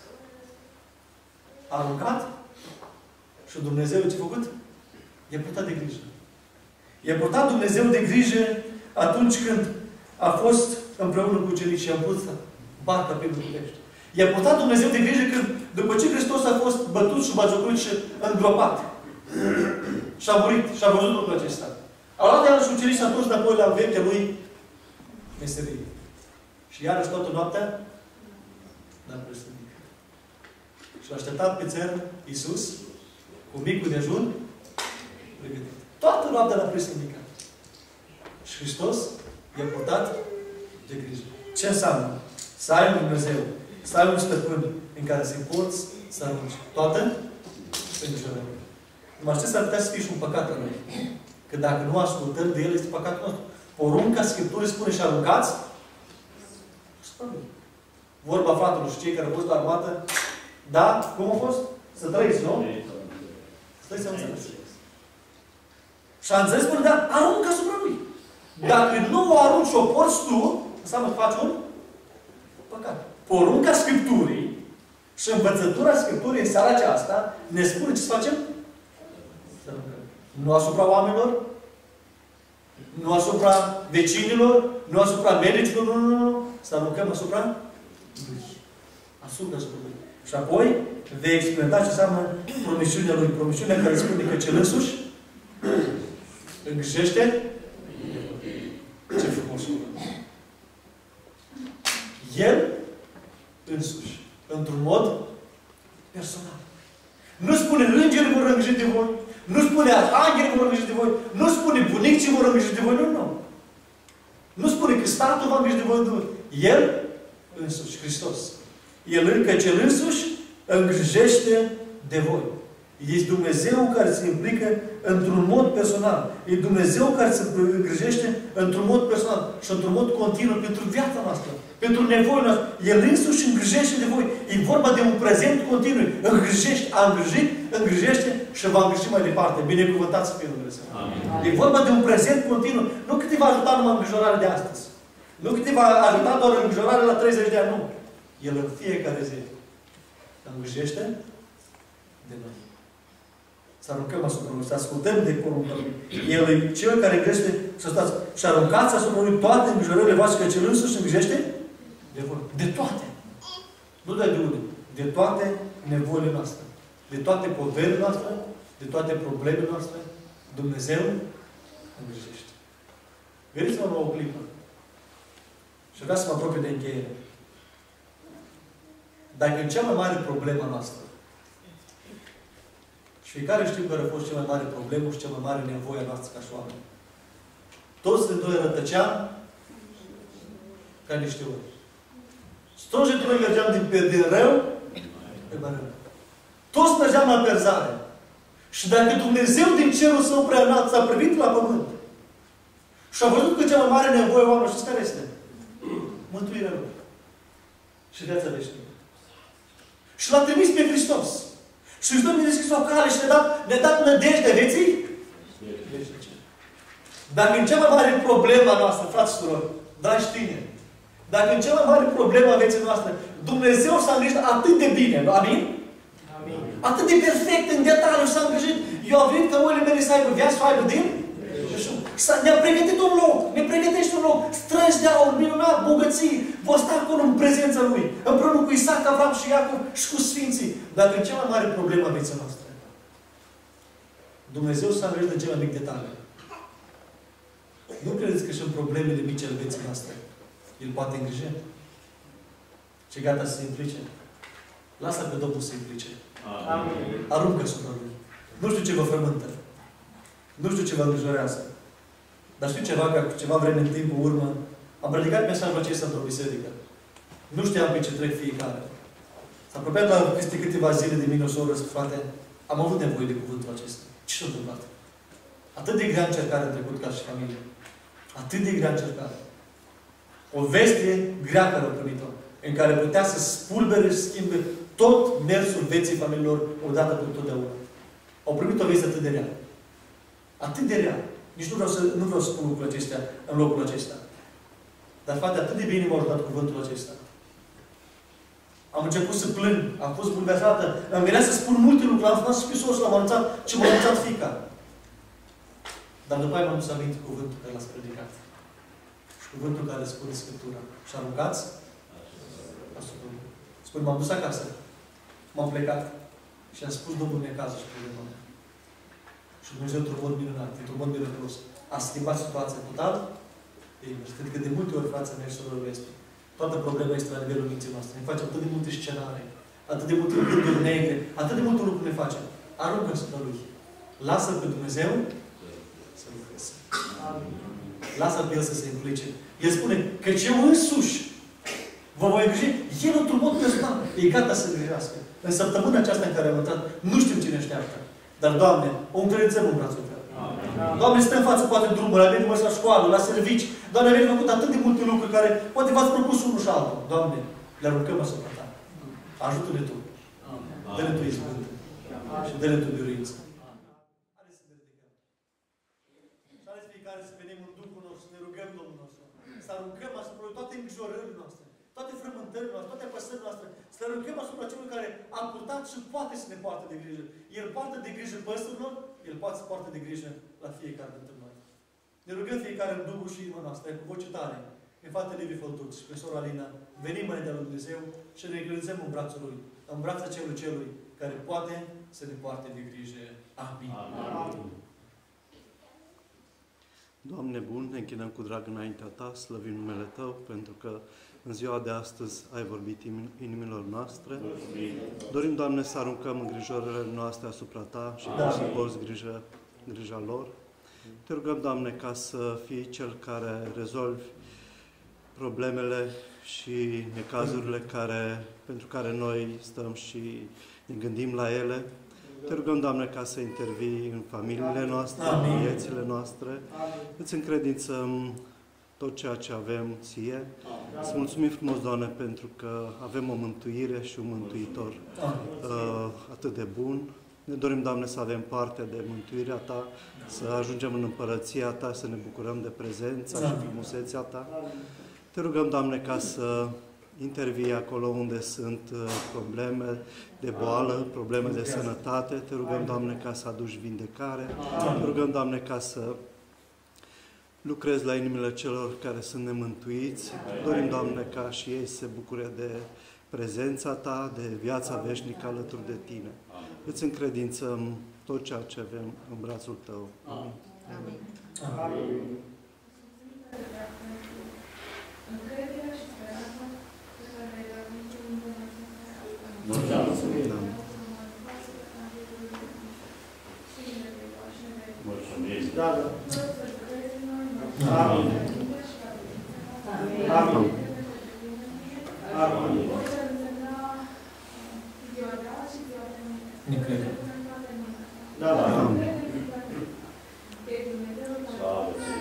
A aruncat și Dumnezeu ce a făcut? I-a purtat de grijă. I-a purtat Dumnezeu de grijă atunci când a fost împreună cu ucenicii și a pus barca pe pești. I-a purtat Dumnezeu de grijă când, după ce Hristos a fost bătut și bagiocorit și îngropat. Și a murit. Și a văzut lucrul acesta. Au luat iarăși ucenicii și s-a întors înapoi la vechea lui meserie. Și iarăși toată noaptea n-a prins nimic. Și l-a așteptat pe țărm Iisus cu micul dejun pregătit. Toată noaptea n-a prins nimic. Și Hristos i-a purtat de grijă. Ce înseamnă? Să ai un Dumnezeu, să ai un stăpân în care să-i poți să arunci toată îngrijorarea. Numai știți, ar putea să fie și un păcat în noi. Că dacă nu ascultăm de El, este păcatul nostru. Porunca Scripturii spune și aruncați. Vorba fratelor și cei care au fost la armată, da? Cum a fost? Să trăiți, nu? Să trăiți, să înțeles. Și a înțeles până, dar aruncă asupra Lui. Dacă nu o arunci și o porți tu, înseamnă că faci un păcat. Porunca Scripturii și învățătura Scripturii în seara aceasta ne spune ce să facem? Să aruncăm. Nu asupra oamenilor, Nu asupra vecinilor, nu asupra medicilor, nu. Să aruncăm asupra Lui. Asupra Lui. Și apoi vei experimenta ce înseamnă promisiunea Lui. Promisiunea care spune că Cel însuși îngrijește. Ce frumos! El însuși, într-un mod personal. Nu spune îngerii vor îngriji de voi, nu spune arhanghelii vor îngriji de voi, nu spune bunicii vor îngriji de voi, nu. Nu spune că statul va îngriji de voi, El însuși, Hristos. El încă Cel însuși îngrijește de voi. Este Dumnezeu care se implică într-un mod personal. E Dumnezeu care se îngrijește într-un mod personal și într-un mod continuu pentru viața noastră, pentru nevoile noastre. El însuși îngrijește de voi. E vorba de un prezent continuu. Îngrijește, a îngrijit, îngrijește și va îngriji mai departe. Binecuvântat să fie numele Său. E vorba de un prezent continuu. Nu că te va ajuta numai îngrijorarea de astăzi. Nu că te va ajuta doar îngrijorarea la 30 de ani. Nu. El în fiecare zi îngrijește de noi. Să aruncăm asupra Lui, să ascultăm de poruncul Lui. El e Cel care îngrijește, să stați, și aruncați asupra Lui toate îngrijorările voastre, că Cel însuși îngrijește de voi. De toate. Nu de unde. De toate nevoile noastre. De toate poverile noastre, de toate problemele noastre, Dumnezeu îngrijește. Gândiți-vă o clipă. Și vreau să mă apropie de încheiere. Dacă în cea mai mare problemă noastră, și fiecare știm care a fost cea mai mare problemă și cea mai mare nevoie a noastră ca și oameni. Toți de doi rătăceam ca niște ori. Strungetul noi mergeam din rău pe mai rău. Toți mergeam la perzare. Și dacă Dumnezeu din cerul Său prea înalt s-a privit la pământ și a văzut că cea mai mare nevoie oamenilor, știți care este? Mântuirea lor. Și viața veșnică. Și l-a trimis pe Hristos. Și Hristos ne-a deschis o cale și ne-a dat nădejdea vieții veșnice. Dacă în cea mai mare problemă a noastră, frați și surori, dragi tineri, dacă în cea mai mare problemă a vieții noastre, Dumnezeu s-a îngrijit atât de bine, nu? Amin? Amin. Atât de perfect în detaliu s-a îngrijit. Eu am venit ca oile mele să aibă viață, să aibă din ne-a pregătit un loc, ne pregătește un loc, străzi de aur, minunat, bogății, vor sta acolo în prezența Lui, împreună cu Isaac, Avram și Iacov și cu Sfinții. Dacă în cea mai mare problemă a vieții noastre, Dumnezeu s-a îngrijit în cel mai mic detaliu. Nu credeți că și în problemele mici ale vieții noastre El poate îngriji? Ce gata să se implice? Lasă pe Domnul să se implice. Aruncă asupra Lui. Nu știu ce vă frământă. Nu știu ce vă îngrijorează. Dar știu ceva, că ceva vreme în timpul urmă, am predicat mesajul acesta într-o biserică. Nu știam pe ce trec fiecare. S-a apropiat la peste câteva zile de mine o soră, frate, am avut nevoie de cuvântul acesta. Ce s-a întâmplat? Atât de grea încercare a trecut ca și familie. Atât de grea încercare. O veste grea care au primit-o, în care putea să spulbere și schimbe tot mersul vieții familiilor odată pentru totdeauna. Au primit o veste atât de rea. Atât de rea. Nici nu vreau să spun lucrurile acestea în locul acesta. Dar, frate, atât de bine m-a ajutat cuvântul acesta. Am început să plâng, am fost bulversată, îmi venea să spun multe lucruri, am fost scrisos, l-am anunțat ce m-a anunțat fiica. Dar după aia m-am dus aminte cuvântul care l-ați predicat. Și cuvântul care spune Scriptura. Și aruncați asupra lui. Spune, m-am dus acasă, m-am plecat și am spus Domnul necazul și problema mea. Și Dumnezeu, într-un mod minunat, într-un mod miraculos, a schimbat situația total. Cred că de multe ori, frața mea și sororul este, toată problema este la nivelul minții noastre. Ne facem atât de multe scenarii, atât de multe gânduri negre, atât de multe lucruri ne facem. Aruncă asupra Lui. Lasă-L pe Dumnezeu să lucreze. Lasă-L pe El să se implice. El spune că eu însuși vă voi îngriji. El, într-un mod personal, e gata să îngrijească. În săptămâna aceasta în care am intrat, nu știm ce ne așteaptă. Dar, Doamne, o încredințăm în brațul Tău. Doamne, stă în față poate drumul, avem mers la școală, la servici. Doamne, avem făcut atât de multe lucruri care poate v-ați propus unul și altul. Doamne, le aruncăm asupra Ta. Ajută-ne Tu. Dă-ne Tu izbândă. Și dă-ne Tu biruință. Haideți să ne ridicăm. Și haideți fiecare să venim în Duhul nostru, să ne rugăm Domnul nostru. Să aruncăm asupra Lui toate îngrijorările noastre, toate frământările noastre, toate apăsările noastre. Să le aruncăm asupra celui care a purtat și poate să ne poartă de grijă. El poartă de grijă păsărilor, El poate să poartă de grijă la fiecare dintre noi. Ne rugăm fiecare în Duhul și inima noastră, cu voce tare, pe fratele Liviu Făltuț și pe sora Alina, venim înaintea lui Dumnezeu și ne încredințăm în brațul Lui, în brața celui care poate să ne poarte de grijă. Amin. Amin. Doamne bun, ne închinăm cu drag înaintea Ta, slăvim numele Tău, pentru că în ziua de astăzi ai vorbit inimilor noastre. Dorim, Doamne, să aruncăm îngrijorările noastre asupra Ta și să porți grija lor. Te rugăm, Doamne, ca să fii Cel care rezolvi problemele și necazurile pentru care noi stăm și ne gândim la ele. Te rugăm, Doamne, ca să intervii în familiile noastre, în viețile noastre. Îți încredințăm tot ceea ce avem Ție. Îți mulțumim frumos, Doamne, pentru că avem o mântuire și un mântuitor atât de bun. Ne dorim, Doamne, să avem parte de mântuirea Ta, să ajungem în împărăția Ta, să ne bucurăm de prezența și frumusețea Ta. Te rugăm, Doamne, ca să intervii acolo unde sunt probleme de boală, probleme de sănătate. Te rugăm, Doamne, ca să aduci vindecare. Te rugăm, Doamne, ca să lucrezi la inimile celor care sunt nemântuiți. Dorim, Doamne, ca și ei să se bucure de prezența Ta, de viața veșnică alături de Tine. Îți încredințăm tot ceea ce avem în brațul Tău. Amin. Amin. Amin. Încrederea și speranța pe care le aduce în Dumnezeu. Mulțumim. Amin. Amin. Amin. Nicăieri. Da, da. Amin. Slavă Ție.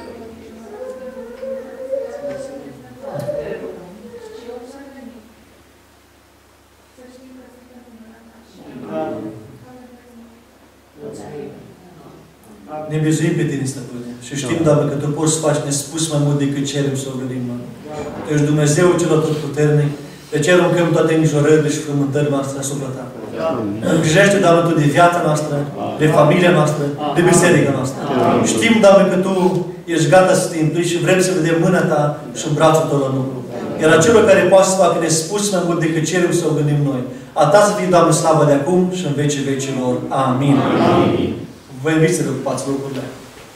Ne bizuim pe Tine, Stăpâne, și știm, Doamne, că Tu poți să faci nespus mai mult decât cerem să o gândim, Doamne. Tu ești Dumnezeu cel atotputernic, de ce aruncăm toate îngrijorările și frământările noastre asupra Ta. Îngrijește, Doamne, Tu de viața noastră, de familia noastră, de biserica noastră. Știm, Doamne, că Tu ești gata să Te implici și vrem să vedem mâna Ta și brațul Tău la lucru. Iar acelor care poate să facă nespus mai mult decât cerem să o gândim noi. A Ta să fie, Doamne, slavă de acum și în vecii vecilor. Amin. Amin. Vă invit să ocupați locurile.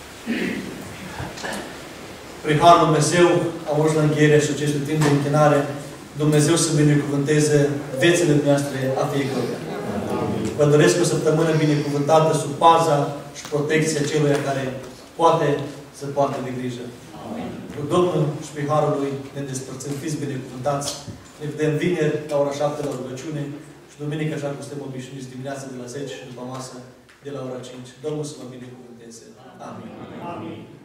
Prin Harul Dumnezeu am ajuns la încheierea și acestui timp de închinare. Dumnezeu să binecuvânteze viețile noastre a fiecăruia. Vă doresc o săptămână binecuvântată sub paza și protecția celui care poate să poartă de grijă. Cu Domnul și prin Harul Lui ne despărțim. Fiți binecuvântați. Ne vedem vineri la ora 7 la rugăciune și duminică, așa cum suntem obișnuiți, dimineața de la 10 și după masă de la ora 5. Domnul să vă binecuvânteze. Amin. Amin.